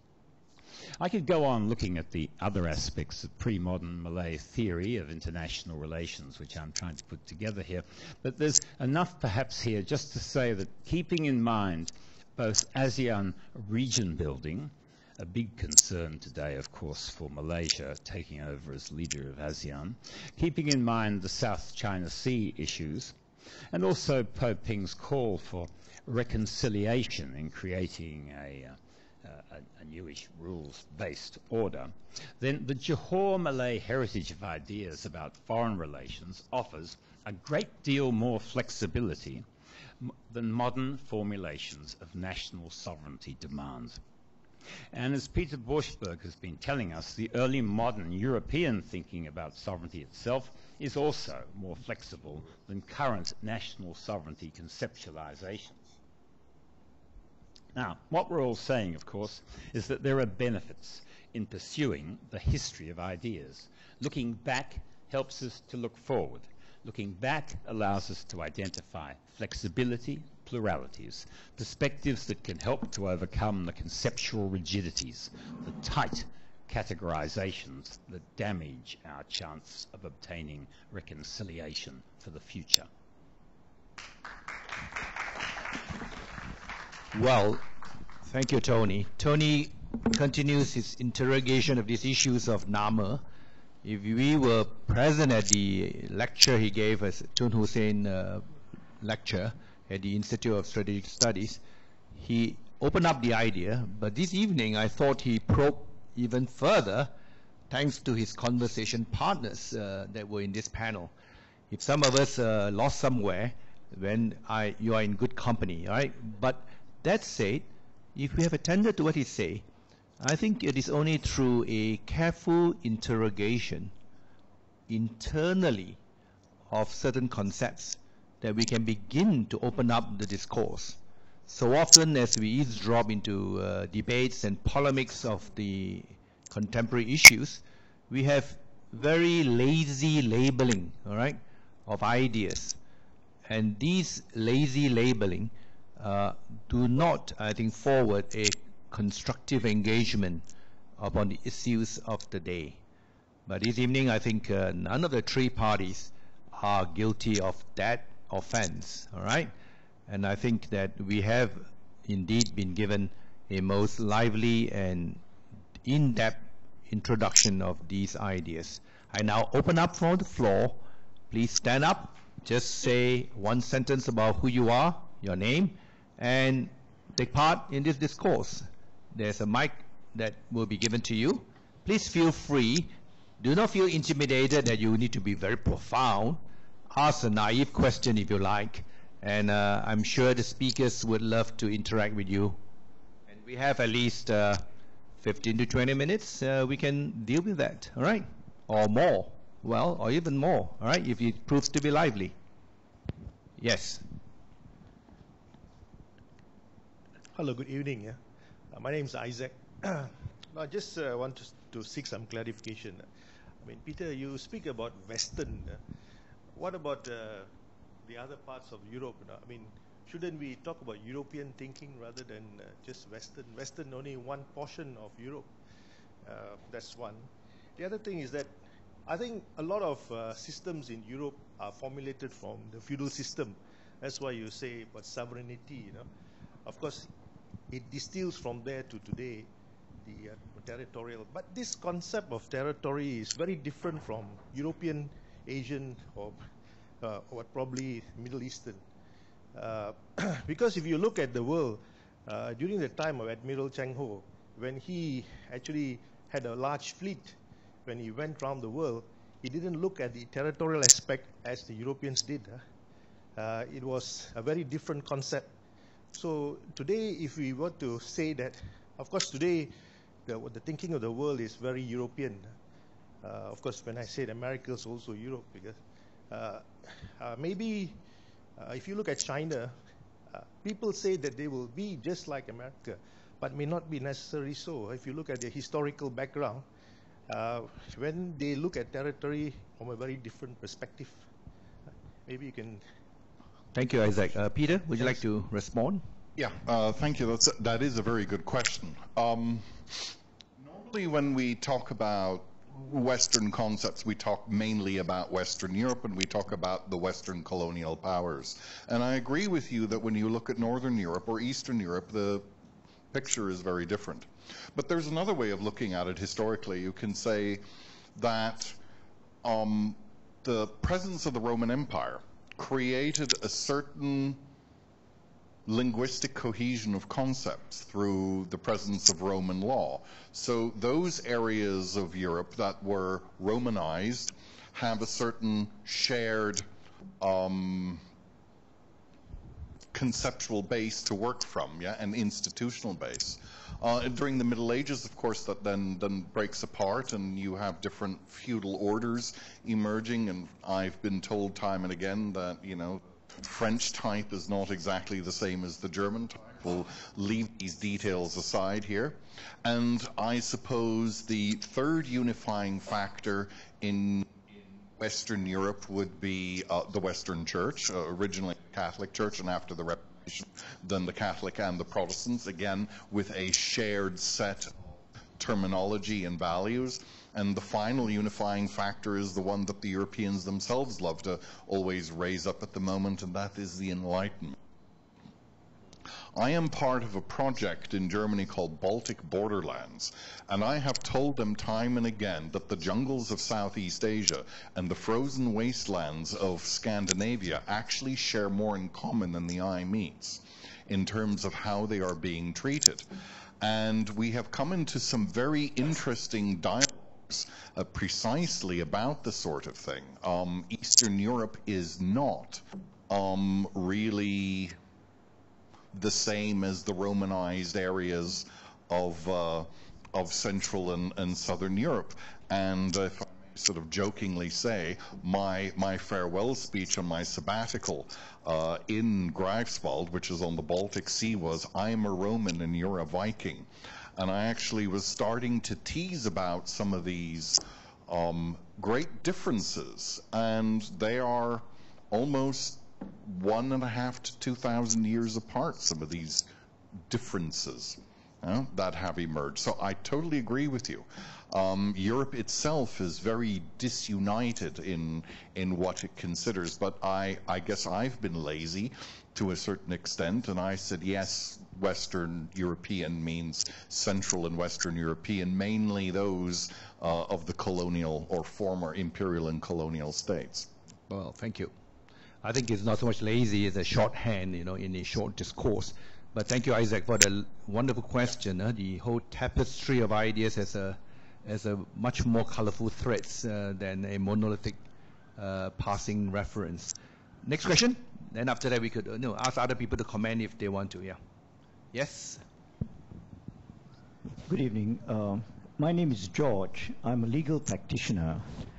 I could go on looking at the other aspects of pre-modern Malay theory of international relations, which I'm trying to put together here, but there's enough perhaps here just to say that keeping in mind both ASEAN region building, a big concern today, of course, for Malaysia taking over as leader of ASEAN, keeping in mind the South China Sea issues, and also Po Ping's call for reconciliation in creating a, uh, a, a newish rules-based order, then the Johor Malay heritage of ideas about foreign relations offers a great deal more flexibility m- than modern formulations of national sovereignty demand. And as Peter Borschberg has been telling us, the early modern European thinking about sovereignty itself is also more flexible than current national sovereignty conceptualizations. Now, what we're all saying, of course, is that there are benefits in pursuing the history of ideas. Looking back helps us to look forward. Looking back allows us to identify flexibility, pluralities, perspectives that can help to overcome the conceptual rigidities, the tight categorizations that damage our chance of obtaining reconciliation for the future. Well, thank you, Tony. Tony continues his interrogation of these issues of Nama. If we were present at the lecture he gave us, Tun Hussein uh, lecture at the Institute of Strategic Studies, he opened up the idea, but this evening I thought he probed even further thanks to his conversation partners uh, that were in this panel. If some of us uh, lost somewhere, when I, you are in good company, right? But that said, if we have attended to what he say, I think it is only through a careful interrogation internally of certain concepts that we can begin to open up the discourse. So often as we eavesdrop into uh, debates and polemics of the contemporary issues, we have very lazy labeling, all right, of ideas. And these lazy labeling uh, do not, I think, forward a constructive engagement upon the issues of the day. But this evening, I think uh, none of the three parties are guilty of that offense, all right? And I think that we have indeed been given a most lively and in-depth introduction of these ideas. I now open up for the floor. Please stand up, just say one sentence about who you are, your name, and take part in this discourse. There's a mic that will be given to you. Please feel free. Do not feel intimidated that you need to be very profound. Ask a naive question if you like. And uh, I'm sure the speakers would love to interact with you. And we have at least uh, fifteen to twenty minutes. Uh, we can deal with that, all right? Or more. Well, or even more, all right, if it proves to be lively. Yes. Hello, good evening. Yeah. Uh, my name is Isaac. I just uh, want to, to seek some clarification. I mean, Peter, you speak about Western. Uh, what about uh, the other parts of Europe? You know? I mean, shouldn't we talk about European thinking rather than uh, just Western? Western only one portion of Europe. Uh, that's one. The other thing is that I think a lot of uh, systems in Europe are formulated from the feudal system. That's why you say about sovereignty. You know, of course, it distills from there to today, the uh, territorial. But this concept of territory is very different from European, Asian, or uh, what probably Middle Eastern. Uh, because if you look at the world, uh, during the time of Admiral Cheng Ho, when he actually had a large fleet, when he went around the world, he didn't look at the territorial aspect as the Europeans did. Huh? Uh, it was a very different concept. So today, if we were to say that, of course, today, the, the thinking of the world is very European. Uh, of course, when I said America is also Europe, because uh, uh, maybe uh, if you look at China, uh, people say that they will be just like America, but may not be necessarily so. If you look at their historical background, uh, when they look at territory from a very different perspective, maybe you can. Thank you, Isaac. Uh, Peter, would you like to respond? Yeah, uh, thank you. That's a, that is a very good question. Um, normally when we talk about Western concepts, we talk mainly about Western Europe and we talk about the Western colonial powers. And I agree with you that when you look at Northern Europe or Eastern Europe, the picture is very different. But there's another way of looking at it historically. You can say that um, the presence of the Roman Empire created a certain linguistic cohesion of concepts through the presence of Roman law. So those areas of Europe that were Romanized have a certain shared um, conceptual base to work from, yeah, an institutional base. Uh, during the Middle Ages, of course, that then, then breaks apart and you have different feudal orders emerging, and I've been told time and again that, you know, French type is not exactly the same as the German type. We'll leave these details aside here. And I suppose the third unifying factor in Western Europe would be uh, the Western Church, uh, originally the Catholic Church, and after the Reformation, then the Catholic and the Protestants, again with a shared set of terminology and values. And the final unifying factor is the one that the Europeans themselves love to always raise up at the moment, and that is the Enlightenment. I am part of a project in Germany called Baltic Borderlands, and I have told them time and again that the jungles of Southeast Asia and the frozen wastelands of Scandinavia actually share more in common than the eye meets in terms of how they are being treated. And we have come into some very interesting dialogues Uh, precisely about the sort of thing. Um, Eastern Europe is not um, really the same as the Romanized areas of uh, of Central and, and Southern Europe. And uh, if I may sort of jokingly say, my my farewell speech on my sabbatical uh, in Greifswald, which is on the Baltic Sea, was, "I'm a Roman and you're a Viking." And I actually was starting to tease about some of these um, great differences, and they are almost one and a half to two thousand years apart, some of these differences uh, that have emerged. So I totally agree with you. Um, Europe itself is very disunited in in what it considers, but I, I guess I've been lazy to a certain extent, and I said, yes, Western European means Central and Western European, mainly those uh, of the colonial or former imperial and colonial states. Well, thank you. I think it's not so much lazy as a shorthand, you know, in a short discourse. But thank you, Isaac, for the wonderful question. Uh, the whole tapestry of ideas has a, has a much more colorful threads uh, than a monolithic uh, passing reference. Next question. Then after that, we could uh, no, ask other people to comment if they want to. Yeah. Yes. Good evening. Uh, my name is George. I'm a legal practitioner.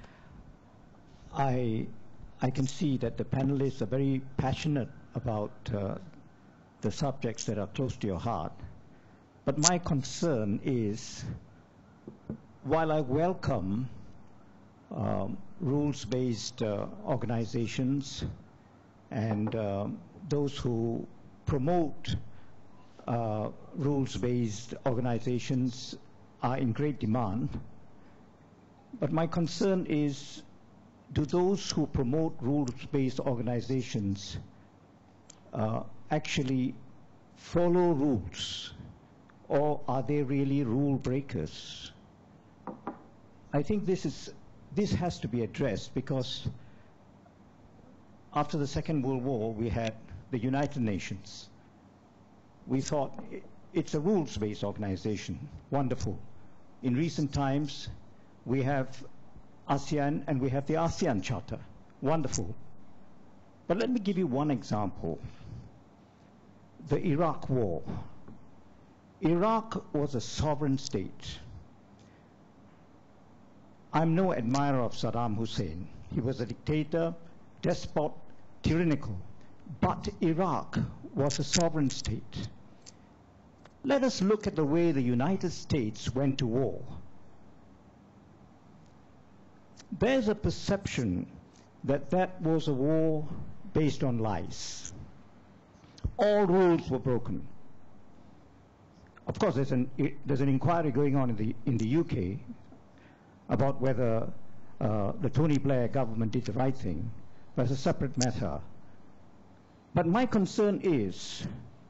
I I can see that the panelists are very passionate about uh, the subjects that are close to your heart. But my concern is, while I welcome um, rules-based uh, organizations and uh, those who promote uh, rules-based organizations are in great demand, but my concern is, do those who promote rules-based organizations uh, actually follow rules, or are they really rule breakers? I think this is this has to be addressed, because after the Second World War we had the United Nations. We thought it's a rules-based organization, wonderful. In recent times we have ASEAN and we have the ASEAN Charter, wonderful. But let me give you one example. The Iraq War. Iraq was a sovereign state. I'm no admirer of Saddam Hussein. He was a dictator, despot, tyrannical. But Iraq was a sovereign state. Let us look at the way the United States went to war. There's a perception that that was a war based on lies. All rules were broken. Of course, there's an, there's an inquiry going on in the, in the U K about whether uh, the Tony Blair government did the right thing. That's a separate matter. But my concern is,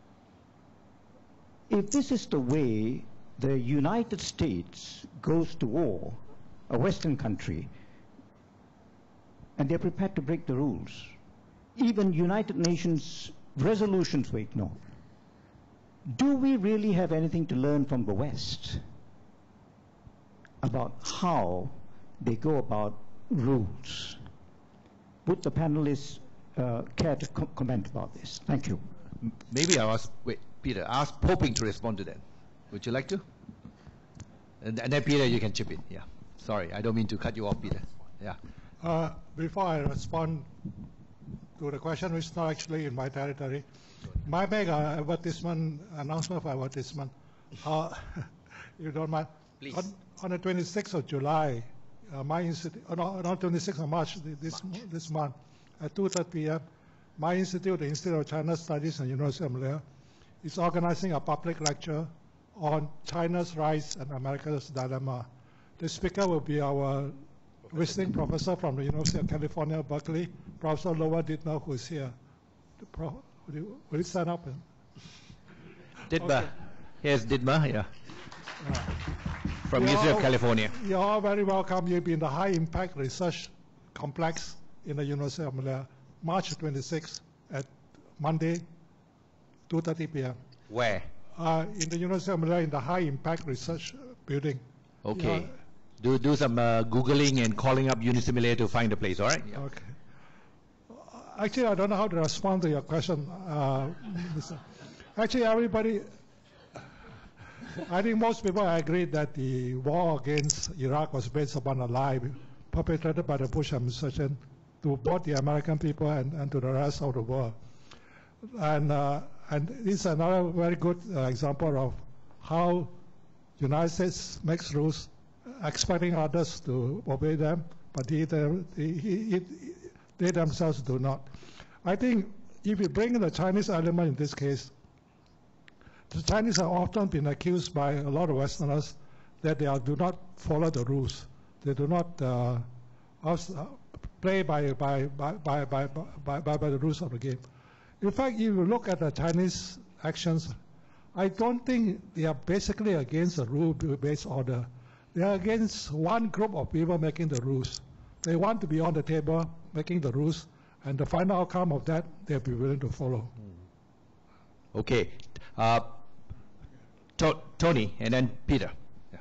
if this is the way the United States goes to war, a Western country, and they're prepared to break the rules, even United Nations resolutions were ignored. Do we really have anything to learn from the West about how they go about rules? Would the panelists uh, care to co comment about this? Thank you. M- Maybe I'll ask, wait, Peter, ask Poping to respond to that. Would you like to? And, and then Peter, you can chip in. Yeah. Sorry, I don't mean to cut you off, Peter. Yeah. Uh, before I respond to the question, which is not actually in my territory, may I make an advertisement, announcement for advertisement? Uh, you don't mind? Please. On, on the twenty-sixth of July, uh, my institute, uh, no, not twenty-sixth of March, this, March. this month, at two thirty p m, my institute, the Institute of China Studies and University of Malaya, is organizing a public lecture on China's rise and America's dilemma. The speaker will be our visiting professor from the University of California, Berkeley, Professor Lower Dittmer, who is here. The prof, will, you, will you stand up? And Dittmer. Okay. Here's Dittmer, yeah. Uh, From you're University of all- California. You're all very welcome. You'll be in the High Impact Research Complex in the University of Malaya, March twenty-sixth at Monday, two thirty p m Where? Uh, in the University of Malaya, in the High Impact Research Building. Okay. Yeah. Do do some uh, Googling and calling up Unisimulator to find the place, all right? Yeah. Okay. Uh, Actually, I don't know how to respond to your question. Uh, Mister Actually, everybody, I think most people agree that the war against Iraq was based upon a lie perpetrated by the Bush administration to both the American people and, and to the rest of the world. And, uh, and this is another very good uh, example of how the United States makes rules expecting others to obey them, but he, they, he, they themselves do not. I think if you bring in the Chinese element in this case, the Chinese have often been accused by a lot of Westerners that they are, do not follow the rules. They do not uh, play by, by, by, by, by, by, by the rules of the game. In fact, if you look at the Chinese actions, I don't think they are basically against the rule-based order. They are against one group of people making the rules. They want to be on the table making the rules, and the final outcome of that, they'll be willing to follow. Okay. Uh, to Tony, and then Peter. Yeah.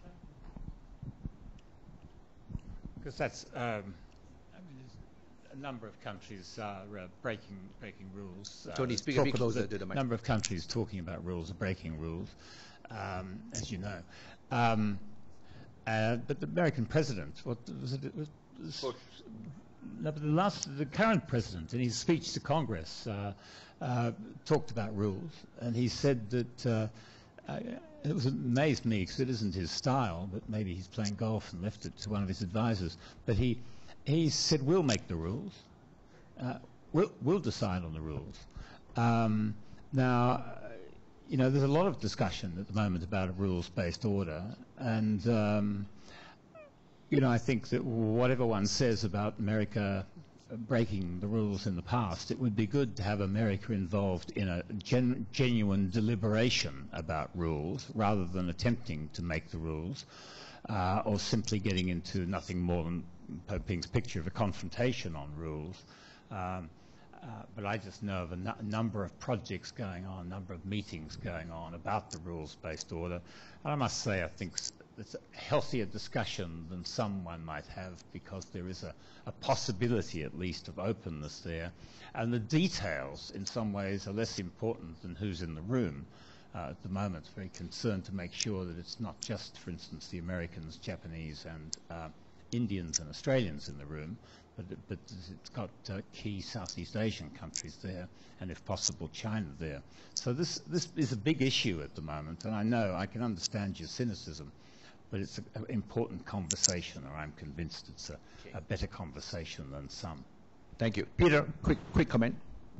Because that's um, I mean, there's a number of countries are uh, breaking breaking rules. Tony, uh, speak a bit talking- closer to the mic. number of countries talking about rules, are breaking rules, um, as you know. Um, uh, but the American president, what was it? it was, was, no, but the last, the current president, in his speech to Congress, uh, uh, talked about rules, and he said that. Uh, uh, it was amazed me because it isn't his style, but maybe he's playing golf and left it to one of his advisors. But he he said, "We'll make the rules. Uh, we'll we'll decide on the rules." Um, now, uh, you know, there's a lot of discussion at the moment about a rules-based order, and um, you know, I think that whatever one says about America breaking the rules in the past, it would be good to have America involved in a gen genuine deliberation about rules rather than attempting to make the rules uh, or simply getting into nothing more than Poping's picture of a confrontation on rules. Um, uh, but I just know of a nu number of projects going on, a number of meetings going on about the rules-based order. And I must say, I think it's a healthier discussion than some one might have, because there is a, a possibility, at least, of openness there. And the details, in some ways, are less important than who's in the room. Uh, at the moment, it's very concerned to make sure that it's not just, for instance, the Americans, Japanese, and uh, Indians and Australians in the room, but, but it's got uh, key Southeast Asian countries there, and if possible, China there. So this, this is a big issue at the moment, and I know, I can understand your cynicism, but it's an important conversation, or I'm convinced it's a, a better conversation than some. Thank you. Peter, quick, quick comment.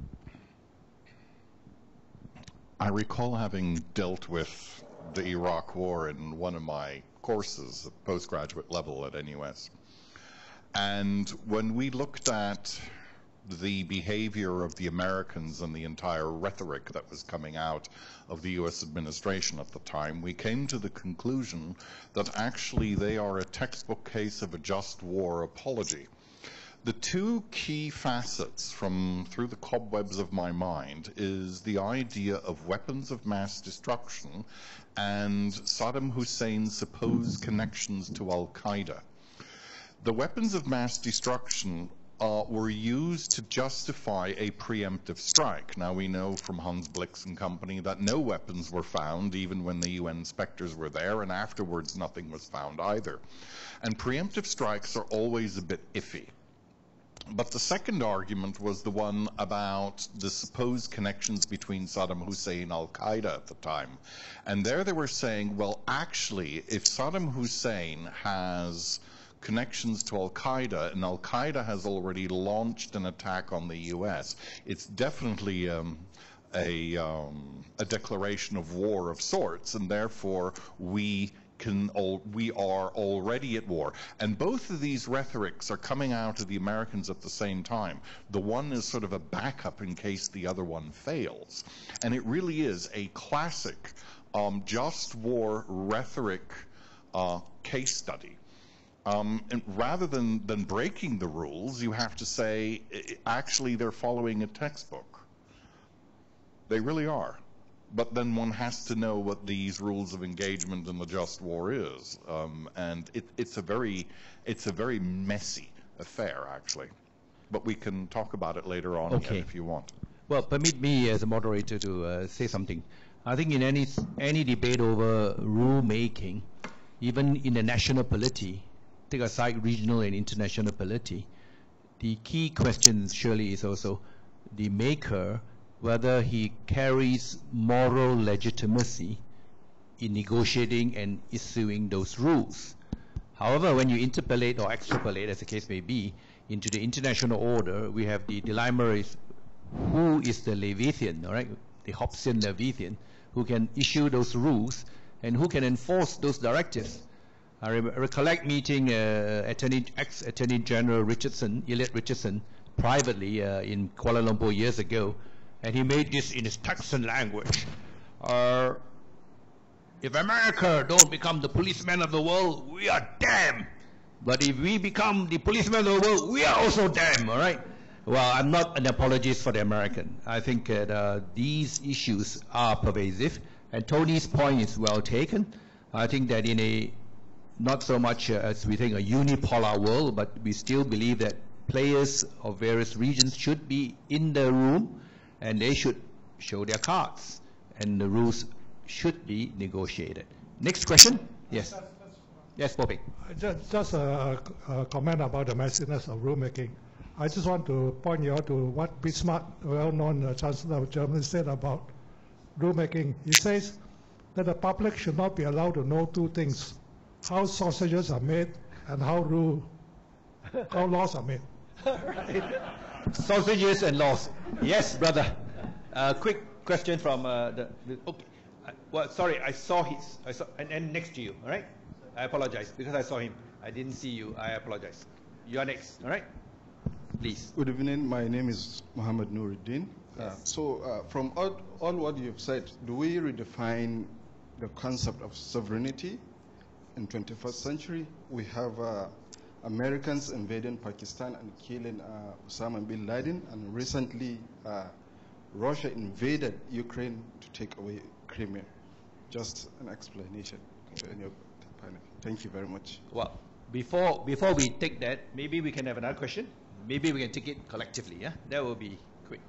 I recall having dealt with the Iraq War in one of my courses at postgraduate level at N U S. And when we looked at the behavior of the Americans and the entire rhetoric that was coming out of the U S administration at the time, we came to the conclusion that actually they are a textbook case of a just war apology. The two key facets from through the cobwebs of my mind is the idea of weapons of mass destruction and Saddam Hussein's supposed connections to Al-Qaeda. The weapons of mass destruction uh, were used to justify a preemptive strike. Now we know from Hans Blix and company that no weapons were found even when the U N inspectors were there, and afterwards nothing was found either. And preemptive strikes are always a bit iffy. But the second argument was the one about the supposed connections between Saddam Hussein and Al-Qaeda at the time. And there they were saying, well, actually, if Saddam Hussein has connections to Al-Qaeda, and Al-Qaeda has already launched an attack on the U S, it's definitely um, a, um, a declaration of war of sorts, and therefore we Can all, we are already at war. And both of these rhetorics are coming out of the Americans at the same time. The one is sort of a backup in case the other one fails. And it really is a classic um, just war rhetoric uh, case study. Um, and rather than, than breaking the rules, you have to say, actually, they're following a textbook. They really are. But then one has to know what these rules of engagement in the just war is, um, and it, it's a very, it's a very messy affair, actually. But we can talk about it later on Okay. if you want. Well, permit me as a moderator to uh, say something. I think in any any debate over rule making, even in the national polity, take aside regional and international polity, the key question surely is also the maker, whether he carries moral legitimacy in negotiating and issuing those rules. However, when you interpolate or extrapolate, as the case may be, into the international order, we have the dilemma is who is the Leviathan, all right, the Hobbesian Leviathan, who can issue those rules and who can enforce those directives. I re recollect meeting uh, Attorney, ex-Attorney General Richardson, Elliot Richardson, privately uh, in Kuala Lumpur years ago, and he made this in his Texan language. Uh, if America don't become the policeman of the world, we are damned. But if we become the policeman of the world, we are also damned, all right? Well, I'm not an apologist for the American. I think that uh, these issues are pervasive, and Tony's point is well taken. I think that in a, not so much uh, as we think a unipolar world, but we still believe that players of various regions should be in the room, and they should show their cards, and the rules should be negotiated. Next question? Yes. Yes, Bobby. Just, just a, a comment about the messiness of rulemaking. I just want to point you out to what Bismarck, well-known uh, Chancellor of Germany, said about rulemaking. He says that the public should not be allowed to know two things: how sausages are made and how rule, how laws are made. Right. Sausages and laws. Yes, brother. Uh, quick question from uh, the, the. Okay. Uh, well, sorry, I saw his. I saw, and, and next to you. All right. I apologize because I saw him. I didn't see you. I apologize. You are next. All right. Please. Good evening. My name is Muhammad Nuruddin. Yes. Uh, so, uh, from all, all what you've said, do we redefine the concept of sovereignty in twenty-first century? We have uh, Americans invading Pakistan and killing uh, Osama bin Laden, and recently uh, Russia invaded Ukraine to take away Crimea. Just an explanation. In your panel. Thank you very much. Well, before before we take that, maybe we can have another question. Maybe we can take it collectively. Yeah, that will be quick.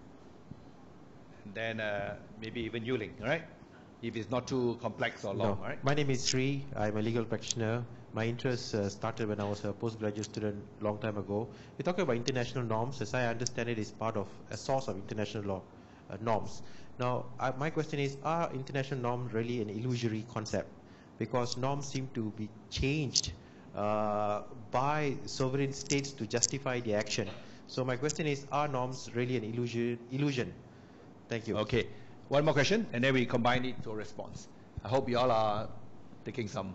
And then uh, maybe even Yuling, all right? If it's not too complex or long, No. all right? My name is Sri. I'm a legal practitioner. My interest uh, started when I was a postgraduate student long time ago. We're talking about international norms. As I understand it, is part of a source of international law uh, norms. Now, uh, my question is, are international norms really an illusory concept? Because norms seem to be changed uh, by sovereign states to justify the action. So my question is, are norms really an illusion? illusion? Thank you. Okay. One more question, and then we combine it to a response. I hope you all are taking some.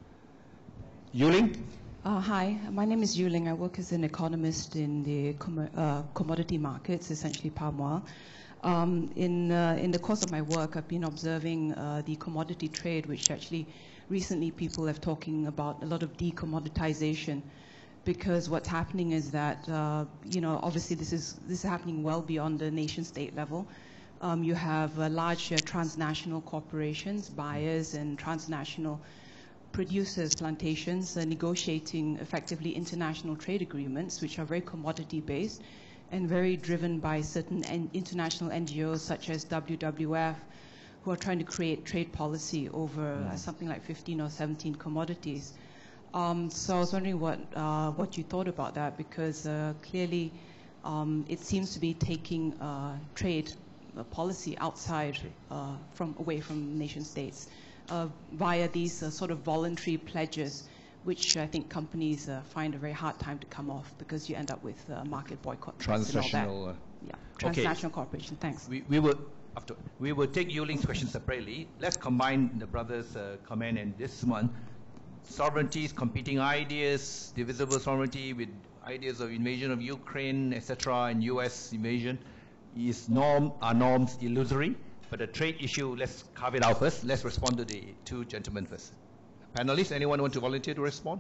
Yuling? Uh, hi, my name is Yuling. I work as an economist in the com uh, commodity markets, essentially palm oil. Um, in, uh, in the course of my work, I've been observing uh, the commodity trade, which actually recently people have talking about a lot of decommoditization. because what's happening is that, uh, you know, obviously this is, this is happening well beyond the nation-state level. Um, you have uh, large uh, transnational corporations, buyers, and transnational producers, plantations, uh, negotiating effectively international trade agreements, which are very commodity-based and very driven by certain en international N G Os such as W W F, who are trying to create trade policy over uh, something like fifteen or seventeen commodities. Um, so I was wondering what, uh, what you thought about that, because uh, clearly um, it seems to be taking uh, trade uh, policy outside, uh, from, away from nation states uh, via these uh, sort of voluntary pledges, which I think companies uh, find a very hard time to come off, because you end up with uh, market boycott. Transnational. Uh, yeah, transnational okay. corporation. Thanks. We, we will after we will take Yuling's question separately. Let's combine the brothers' uh, comment and this one. Sovereignties, competing ideas, divisible sovereignty with ideas of invasion of Ukraine, et cetera, and U S invasion. Is norm are norms illusory? But the trade issue, let's carve it out first. Let's respond to the two gentlemen first. Panelists, anyone want to volunteer to respond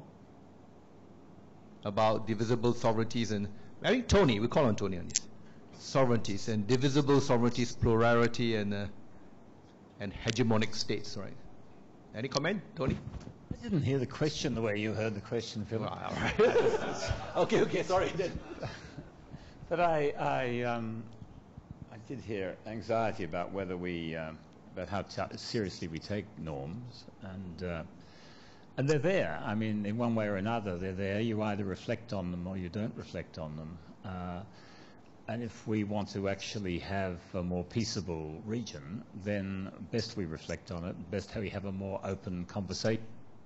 about divisible sovereignties and I think Tony, we call on Tony on this. Sovereignties and divisible sovereignties, plurality and uh, and hegemonic states, right? Any comment, Tony? I didn't hear the question the way you heard the question, Philip. All right. okay, okay, sorry. But I, I, um, I did hear anxiety about whether we, um, about how t seriously we take norms, and uh, and they're there. I mean, in one way or another, they're there. You either reflect on them or you don't reflect on them. Uh, and if we want to actually have a more peaceable region, then best we reflect on it. Best how we have a more open conversation.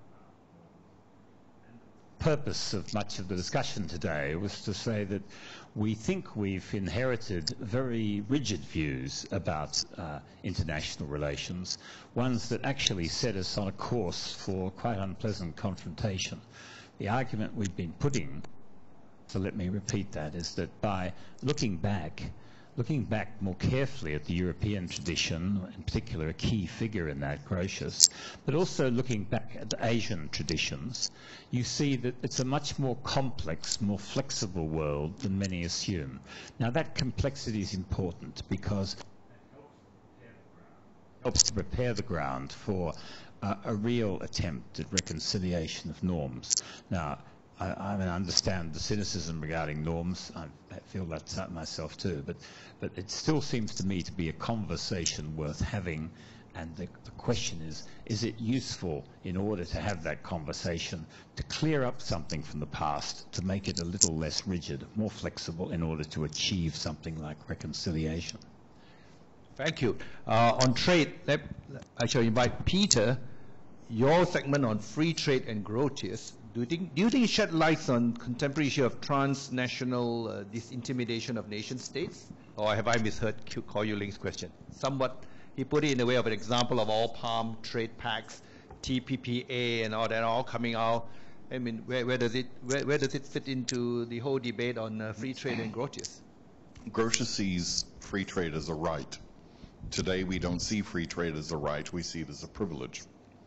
Purpose of much of the discussion today was to say that we think we've inherited very rigid views about uh, international relations, ones that actually set us on a course for quite unpleasant confrontation. The argument we've been putting, so let me repeat that, is that by looking back, looking back more carefully at the European tradition, in particular a key figure in that, Grotius, but also looking back at Asian traditions, you see that it's a much more complex, more flexible world than many assume. Now that complexity is important because it helps to prepare the ground for uh, a real attempt at reconciliation of norms. Now, I, I mean, I understand the cynicism regarding norms. I, I feel that myself too. But, but it still seems to me to be a conversation worth having. And the, the question is, is it useful in order to have that conversation to clear up something from the past, to make it a little less rigid, more flexible in order to achieve something like reconciliation? Thank you. Uh, on trade, let, I shall invite Peter, your segment on free trade and Grotius. Do you think, do you think it shed lights on contemporary issue of transnational uh, disintimidation of nation states? Or have I misheard Kor Yuling's question? Somewhat, he put it in the way of an example of all palm trade pacts, T P P A and all that all coming out. I mean, where, where does it where, where does it fit into the whole debate on uh, free trade and Grotius? Grotius sees free trade as a right. Today we don't see free trade as a right, we see it as a privilege.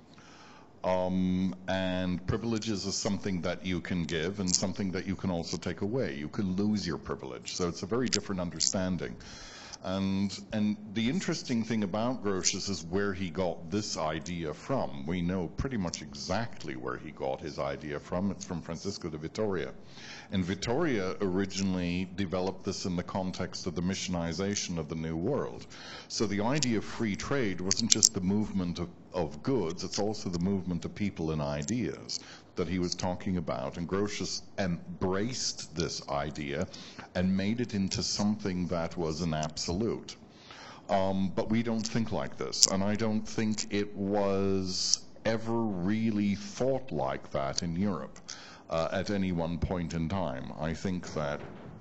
Um, and privileges is something that you can give and something that you can also take away. You can lose your privilege. So it's a very different understanding. And, and the interesting thing about Grotius is where he got this idea from. We know pretty much exactly where he got his idea from. It's from Francisco de Vitoria. And Vitoria originally developed this in the context of the missionization of the New World. So the idea of free trade wasn't just the movement of, of goods, it's also the movement of people and ideas that he was talking about. And Grotius embraced this idea and made it into something that was an absolute. Um, but we don't think like this, and I don't think it was ever really thought like that in Europe uh, at any one point in time. I think that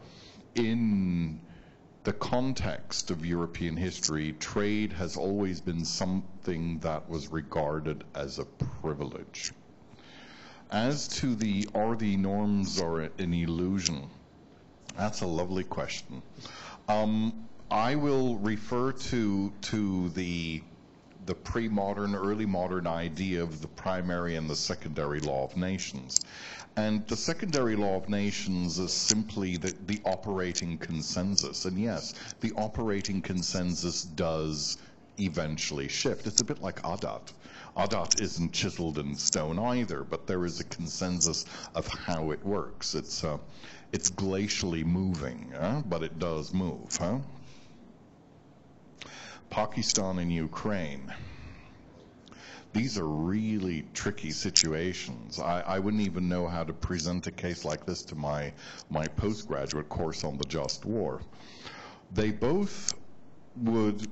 in the context of European history, trade has always been something that was regarded as a privilege. As to the are the norms or an illusion, that's a lovely question. Um, I will refer to to the the pre-modern, early modern idea of the primary and the secondary law of nations. And the secondary law of nations is simply the, the operating consensus. And yes, the operating consensus does eventually shift. It's a bit like Adat. Adat isn't chiseled in stone either, but there is a consensus of how it works. It's, uh, it's glacially moving, uh, but it does move. Huh? Pakistan and Ukraine. These are really tricky situations. I, I wouldn't even know how to present a case like this to my, my postgraduate course on the just war. They both would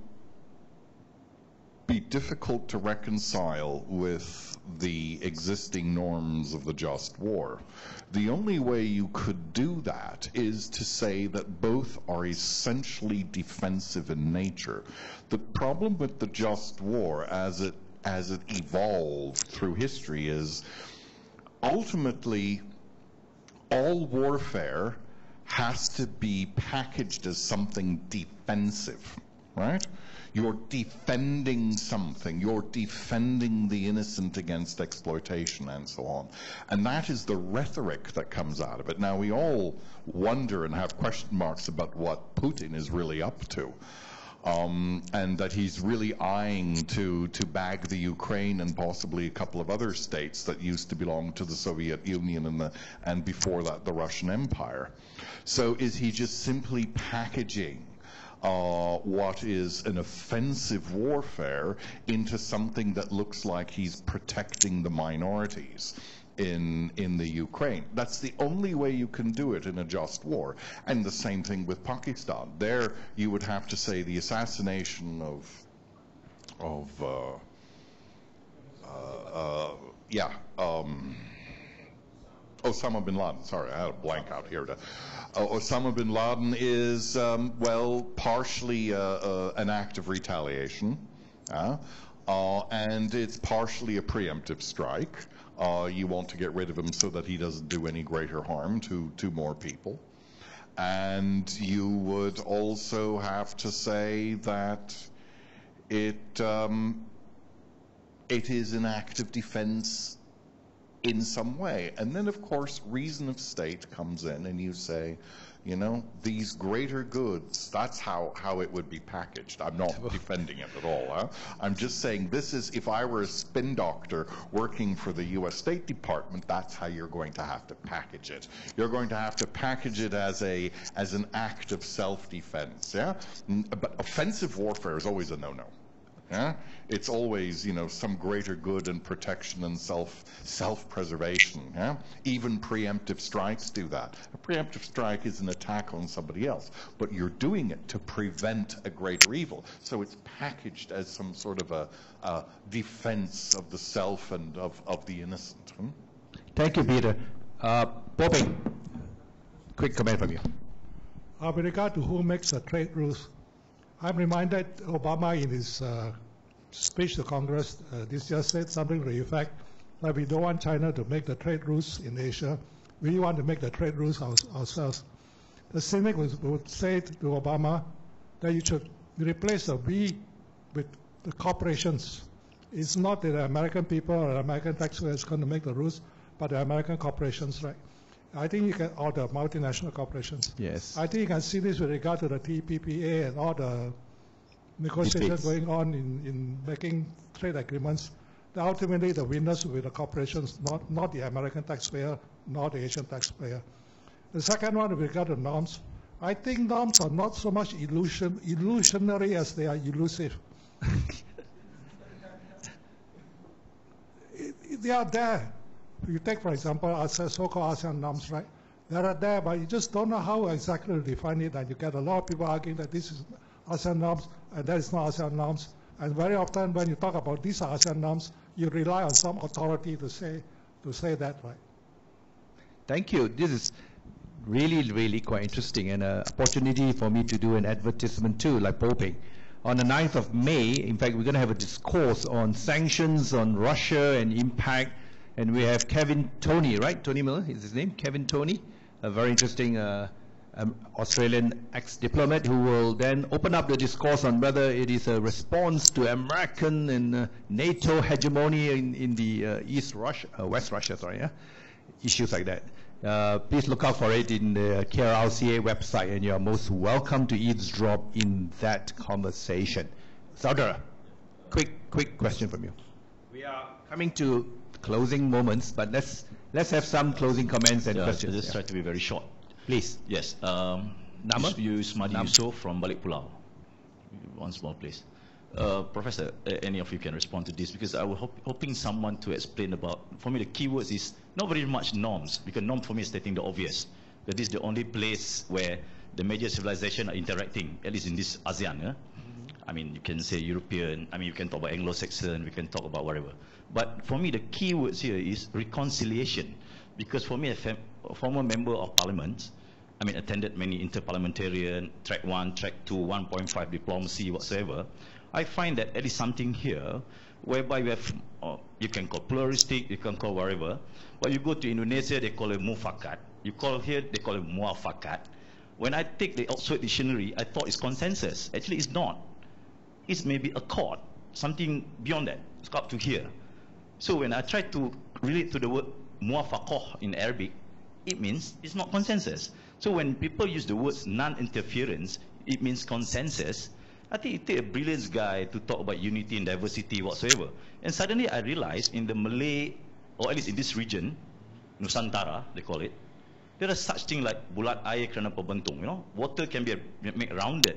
be difficult to reconcile with the existing norms of the just war. The only way you could do that is to say that both are essentially defensive in nature. The problem with the just war as it as it evolved through history is ultimately all warfare has to be packaged as something defensive, right? You're defending something. You're defending the innocent against exploitation and so on. And that is the rhetoric that comes out of it. Now, we all wonder and have question marks about what Putin is really up to. Um, and that he's really eyeing to, to bag the Ukraine and possibly a couple of other states that used to belong to the Soviet Union and, the, and before that the Russian Empire. So is he just simply packaging uh, what is an offensive warfare into something that looks like he's protecting the minorities in in the Ukraine? That's the only way you can do it in a just war. And the same thing with Pakistan. There you would have to say the assassination of of uh, uh, uh, yeah um, Osama bin Laden. Sorry, I had a blank out here. To, uh, Osama bin Laden is um, well partially uh, uh, an act of retaliation, uh, uh, and it's partially a preemptive strike. Uh, you want to get rid of him so that he doesn't do any greater harm to, to more people. And you would also have to say that it, um, it is an act of defense in some way. And then, of course, reason of state comes in and you say, you know, these greater goods, that's how, how it would be packaged. I'm not defending it at all. Huh? I'm just saying this is, if I were a spin doctor working for the U S State Department, that's how you're going to have to package it. You're going to have to package it as a as an act of self-defense. Yeah, but offensive warfare is always a no-no. Yeah? It's always, you know, some greater good and protection and self self-preservation. Yeah? Even preemptive strikes do that. A preemptive strike is an attack on somebody else, but you're doing it to prevent a greater evil. So it's packaged as some sort of a, a defense of the self and of, of the innocent. Hmm? Thank you, Peter. Uh, Bobby, quick comment from you. Uh, with regard to who makes the trade rules, I'm reminded Obama in his uh, speech to Congress uh, this year said something to the effect that we don't want China to make the trade rules in Asia. We want to make the trade rules our, ourselves. The cynic would, would say to Obama that you should replace the we with the corporations. It's not the American people or the American taxpayers going to make the rules, but the American corporations, right? I think you can, all the multinational corporations. Yes. I think you can see this with regard to the T P P A and all the negotiations going on in, in making trade agreements. That ultimately, the winners will be the corporations, not, not the American taxpayer, nor the Asian taxpayer. The second one, with regard to norms, I think norms are not so much illusion, illusionary as they are elusive. it, it, they are there. You take, for example, so-called ASEAN norms, right? They are there, but you just don't know how exactly to define it, and you get a lot of people arguing that this is ASEAN norms and that is not ASEAN norms. And very often, when you talk about these are ASEAN norms, you rely on some authority to say to say that, right? Thank you. This is really, really quite interesting, and an opportunity for me to do an advertisement too, like Poping. On the ninth of May, in fact, we're going to have a discourse on sanctions on Russia and impact. And we have Kevin Tony, right? Tony Miller is his name, Kevin Tony, a very interesting uh, um, Australian ex-diplomat who will then open up the discourse on whether it is a response to American and uh, NATO hegemony in, in the uh, East Russia, uh, West Russia, sorry, yeah? Issues like that. Uh, please look out for it in the K L R C A website, and you are most welcome to eavesdrop in that conversation. Saudara, quick, quick question from you. We are coming to closing moments, but let's let's have some closing comments and yeah, questions. Just yeah. try to be very short. Please. Yes. Um, Nama? You Ismadi Nama. Yusof from Balik Pulau. One small place. Uh, Professor, uh, any of you can respond to this, because I was hop hoping someone to explain about, for me the keywords is not very much norms, because norm for me is stating the obvious. That this is the only place where the major civilizations are interacting, at least in this ASEAN. Yeah? Mm-hmm. I mean, you can say European, I mean, you can talk about Anglo-Saxon, we can talk about whatever. But for me, the keywords here is reconciliation, because for me, a, fam a former member of parliament, I mean, attended many interparliamentarian, track one, track two, one point five diplomacy, whatsoever. I find that there is something here whereby we have, uh, you can call pluralistic, you can call whatever, but you go to Indonesia, they call it mufakat. You call here, they call it muafakat. When I take the Oxford Dictionary, I thought it's consensus. Actually, it's not. It's maybe accord, something beyond that. It's up to here. So when I try to relate to the word muafakoh in Arabic, it means it's not consensus. So when people use the words non-interference, it means consensus. I think it takes a brilliant guy to talk about unity and diversity whatsoever. And suddenly I realized in the Malay, or at least in this region, Nusantara, they call it, there are such things like bulat air kerana pembentung, you know, water can be made rounded.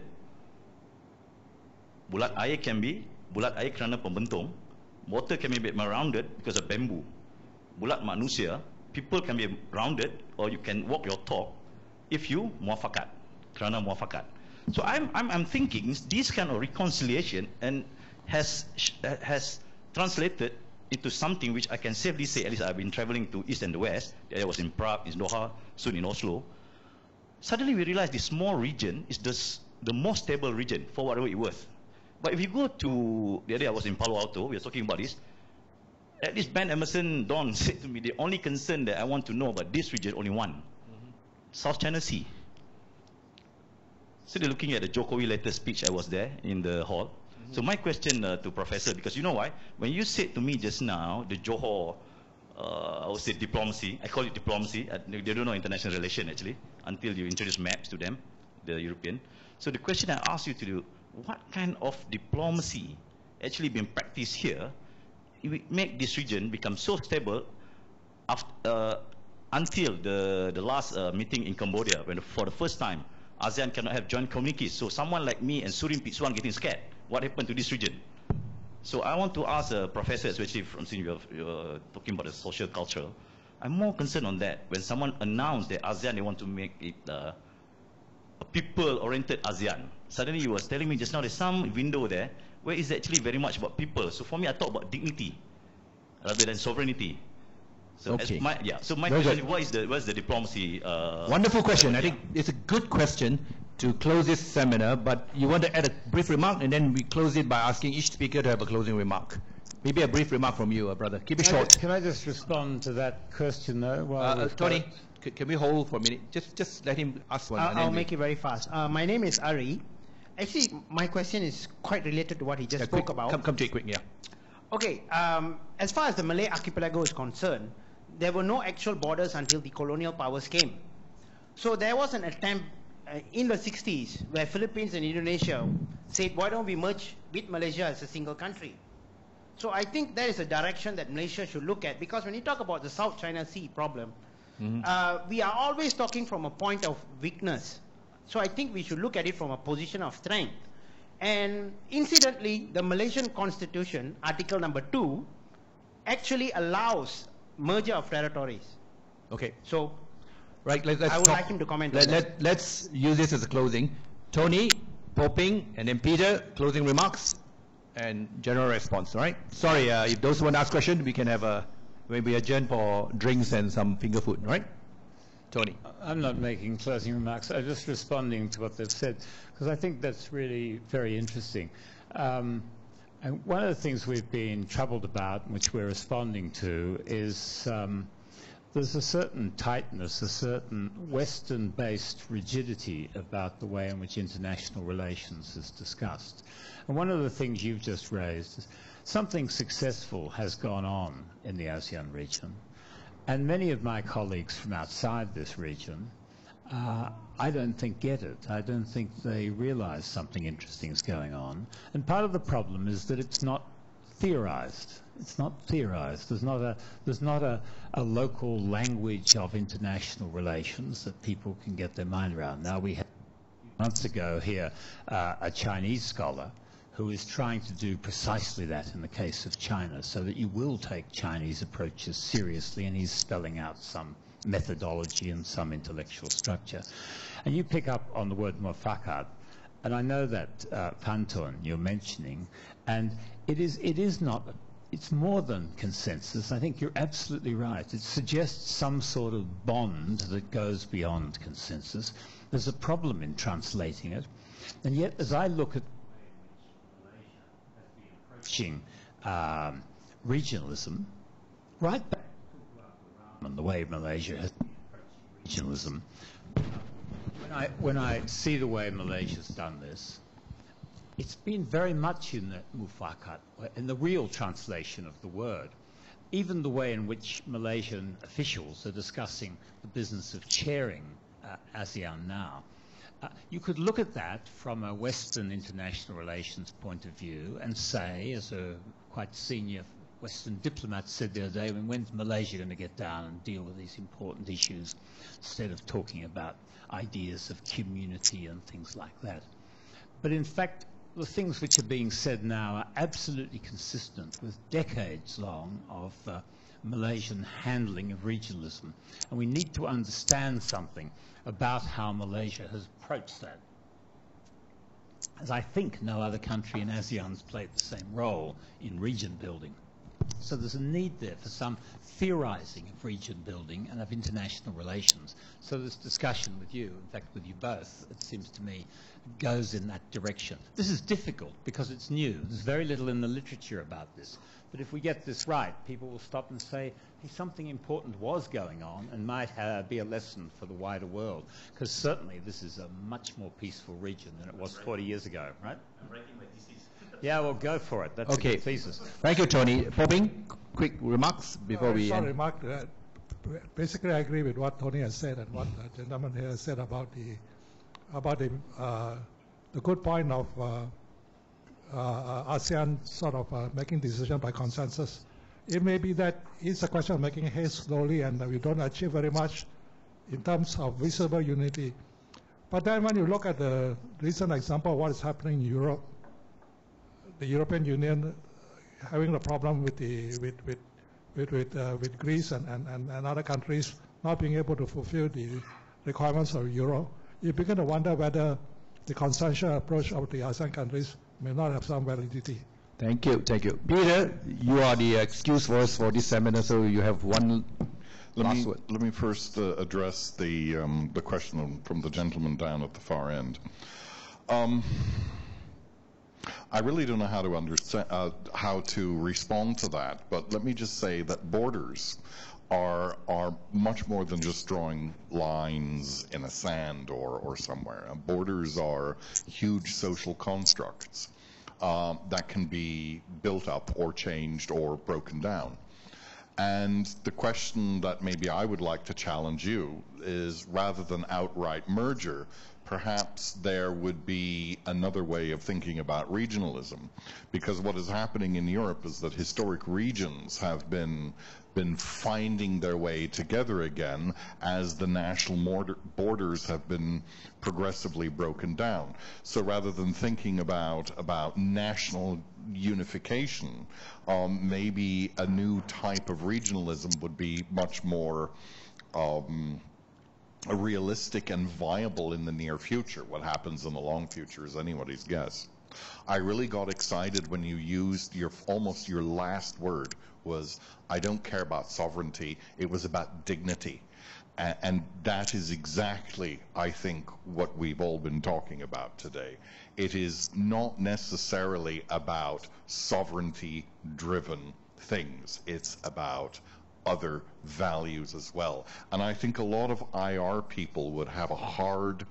Bulat air can be, bulat air kerana pembentung, water can be made rounded because of bamboo. Bulat manusia, people can be rounded, or you can walk your talk if you muafakat, kerana muafakat. So I'm, I'm, I'm thinking this kind of reconciliation and has, has translated into something which I can safely say, at least I've been traveling to East and the West. I was in Prague, in Doha, soon in Oslo. Suddenly we realize this small region is the, the most stable region for whatever it's worth. But if you go to, the other day I was in Palo Alto, we were talking about this. At least Ben Emerson Don said to me, the only concern that I want to know about this region, only one. Mm-hmm. South China Sea. So they're looking at the Jokowi latest speech, I was there in the hall. Mm-hmm. So my question uh, to Professor, because you know why? When you said to me just now, the Johor, uh, I would say diplomacy, I call it diplomacy, uh, they don't know international relation actually, until you introduce maps to them, the European. So the question I asked you to do, what kind of diplomacy actually being practiced here, it will make this region become so stable after, uh, until the, the last uh, meeting in Cambodia, when for the first time, ASEAN cannot have joint communiques. So someone like me and Surin Pitsuan getting scared. What happened to this region? So I want to ask a professor, especially from since you're, you're talking about the social culture, I'm more concerned on that. When someone announced that ASEAN, they want to make it uh, a people-oriented ASEAN. Suddenly you was telling me just now there's some window there where it's actually very much about people. So for me, I talk about dignity rather than sovereignty. So okay. My, yeah. So my Very question good. is, what is the what is the diplomacy? Uh, Wonderful question. uh, I think it's a good question to close this seminar. But you want to add a brief remark, and then we close it by asking each speaker to have a closing remark. Maybe a brief remark from you, uh, brother. Keep it Can I short. just, can I just respond to that question, though? While Uh, uh, we've Tony, got- c- can we hold for a minute? Just just let him ask one. and I'll, then I'll we- make it very fast. Uh, my name is Ari. Actually, my question is quite related to what he just Yeah, spoke quick, about. Come, come to it quick, yeah. Okay, um, as far as the Malay archipelago is concerned, there were no actual borders until the colonial powers came. So there was an attempt uh, in the sixties where Philippines and Indonesia said, why don't we merge with Malaysia as a single country? So I think that is a direction that Malaysia should look at, because when you talk about the South China Sea problem, mm-hmm. uh, we are always talking from a point of weakness. So I think we should look at it from a position of strength. And incidentally, the Malaysian constitution, article number two, actually allows merger of territories. Okay. So right, let, let's I would talk. like him to comment Let, on let, let's use this as a closing. Tony, Poping, and then Peter, closing remarks and general response, all right? Sorry, uh, if those who want to ask questions, we can have a, maybe adjourn for drinks and some finger food, all right? Tony. I'm not making closing remarks. I'm just responding to what they've said, because I think that's really very interesting. Um, and one of the things we've been troubled about, which we're responding to, is um, there's a certain tightness, a certain Western-based rigidity about the way in which international relations is discussed. And one of the things you've just raised is something successful has gone on in the ASEAN region. And many of my colleagues from outside this region, uh, I don't think get it. I don't think they realize something interesting is going on. And part of the problem is that it's not theorized. It's not theorized. There's not a there's not a, a local language of international relations that people can get their mind around. Now, we had months ago here uh, a Chinese scholar who is trying to do precisely that in the case of China, so that you will take Chinese approaches seriously, and he's spelling out some methodology and some intellectual structure. And you pick up on the word mufakat, and I know that uh, Pantun you're mentioning, and it is it is not. It's more than consensus. I think you're absolutely right. It suggests some sort of bond that goes beyond consensus. There's a problem in translating it. And yet, as I look at approaching um, regionalism, right back to the way Malaysia has been approaching regionalism, when I, when I see the way Malaysia's done this, it's been very much in the mufakat, in the real translation of the word. Even the way in which Malaysian officials are discussing the business of chairing uh, ASEAN now. Uh, you could look at that from a Western international relations point of view and say, as a quite senior Western diplomat said the other day, I mean, when's Malaysia going to get down and deal with these important issues instead of talking about ideas of community and things like that. But in fact, the things which are being said now are absolutely consistent with decades long of uh, Malaysian handling of regionalism. And we need to understand something about how Malaysia has approached that. As I think no other country in ASEAN has played the same role in region building. So there's a need there for some theorizing of region building and of international relations. So this discussion with you, in fact with you both, it seems to me, goes in that direction. This is difficult because it's new. There's very little in the literature about this. But if we get this right, people will stop and say, hey, something important was going on and might uh, be a lesson for the wider world. Because certainly this is a much more peaceful region than it was forty years ago, right? I'm writing my thesis. Yeah, well, go for it. That's Okay. a good thesis. Thank you, Tony. Poping, quick remarks before Uh, we short end. remark. Uh, basically, I agree with what Tony has said and what the gentleman here has said about the about the uh, the good point of uh, uh, ASEAN sort of uh, making decisions by consensus. It may be that it's a question of making haste slowly, and we don't achieve very much in terms of visible unity. But then, when you look at the recent example of what is happening in Europe, the European Union having a problem with the with with with with, uh, with Greece and, and, and, and other countries not being able to fulfill the requirements of Euro, you begin to wonder whether the consensual approach of the ASEAN countries may not have some validity. Thank you, thank you. Peter, you are the excuse for us for this seminar, so you have one Let last me, word. let me first uh, address the, um, the question from the gentleman down at the far end. Um, I really don't know how to understand, uh, how to respond to that, but let me just say that borders are are much more than just drawing lines in a sand or, or somewhere. Uh, borders are huge social constructs um, that can be built up or changed or broken down. And the question that maybe I would like to challenge you is, rather than outright merger, perhaps there would be another way of thinking about regionalism. Because what is happening in Europe is that historic regions have been been finding their way together again as the national border, borders have been progressively broken down. So rather than thinking about about national unification, um, maybe a new type of regionalism would be much more um, realistic and viable in the near future. What happens in the long future is anybody's guess. I really got excited when you used your almost your last word was, I don't care about sovereignty, it was about dignity. And, and that is exactly, I think, what we've all been talking about today. It is not necessarily about sovereignty-driven things. It's about other values as well. And I think a lot of I R people would have a hard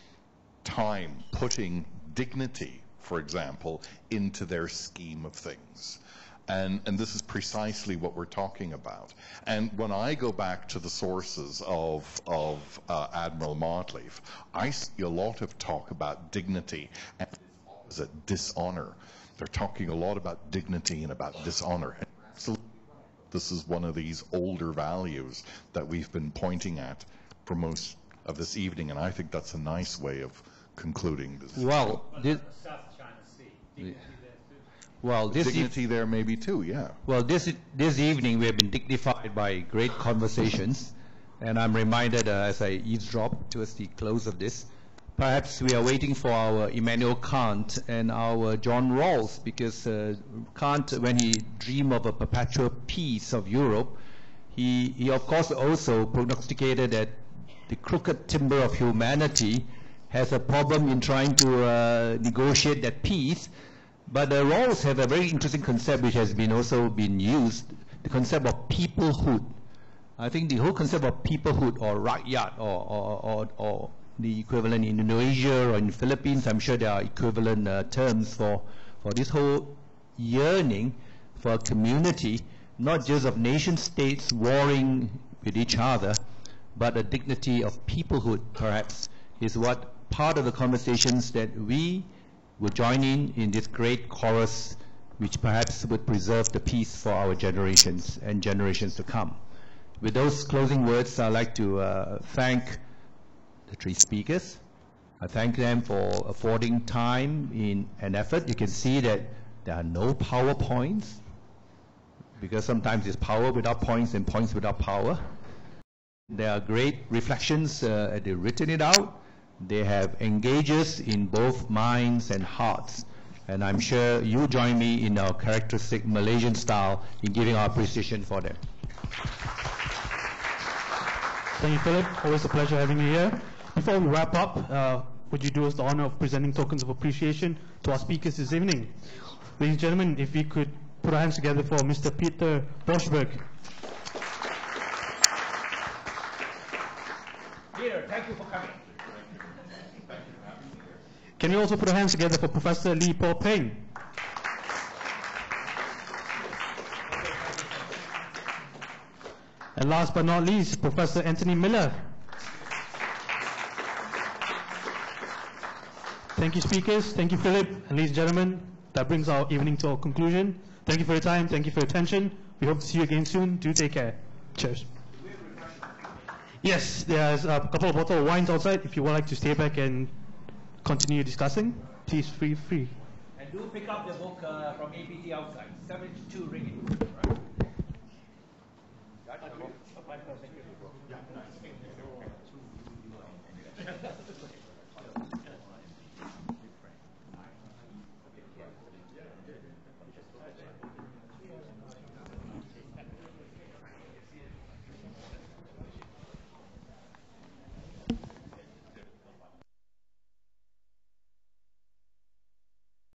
time putting dignity, for example, into their scheme of things. And, and this is precisely what we're talking about. And when I go back to the sources of, of uh, Admiral Monteith, I see a lot of talk about dignity and opposite dishonor. They're talking a lot about dignity and about dishonor. And absolutely, this is one of these older values that we've been pointing at for most of this evening, and I think that's a nice way of concluding this. Well, this, South China Sea. well, this dignity e there maybe too, yeah. well, this this evening we have been dignified by great conversations, and I'm reminded uh, as I eavesdrop towards the close of this, perhaps we are waiting for our Immanuel Kant and our John Rawls, because uh, Kant, when he dreamed of a perpetual peace of Europe, he, he of course also prognosticated that the crooked timber of humanity has a problem in trying to uh, negotiate that peace. But the Rawls have a very interesting concept which has been also been used, the concept of peoplehood. I think the whole concept of peoplehood, or rakyat, or, or, or, or the equivalent in Indonesia or in the Philippines, I'm sure there are equivalent uh, terms for, for this whole yearning for a community, not just of nation states warring with each other, but a dignity of peoplehood, perhaps, is what part of the conversations that we would join in in this great chorus, which perhaps would preserve the peace for our generations and generations to come. With those closing words, I'd like to uh, thank the three speakers. I thank them for affording time in an effort. You can see that there are no PowerPoints, because sometimes it's power without points and points without power. There are great reflections, uh, they've written it out. They have engaged us in both minds and hearts. And I'm sure you join me in our characteristic Malaysian style in giving our appreciation for them. Thank you, Philip. Always a pleasure having you here. Before we wrap up, uh, would you do us the honor of presenting tokens of appreciation to our speakers this evening? Ladies and gentlemen, if we could put our hands together for Mister Peter Borschberg. Peter, thank you for coming. Can we also put our hands together for Professor Lee Paul Peng? And last but not least, Professor Anthony Miller. Thank you, speakers. Thank you, Philip. And ladies and gentlemen, that brings our evening to a conclusion. Thank you for your time. Thank you for your attention. We hope to see you again soon. Do take care. Cheers. Yes, there's a couple of bottles of wines outside. If you would like to stay back and continue discussing, please feel free. And do pick up the book uh, from A P T outside, seventy-two ringgit. Right?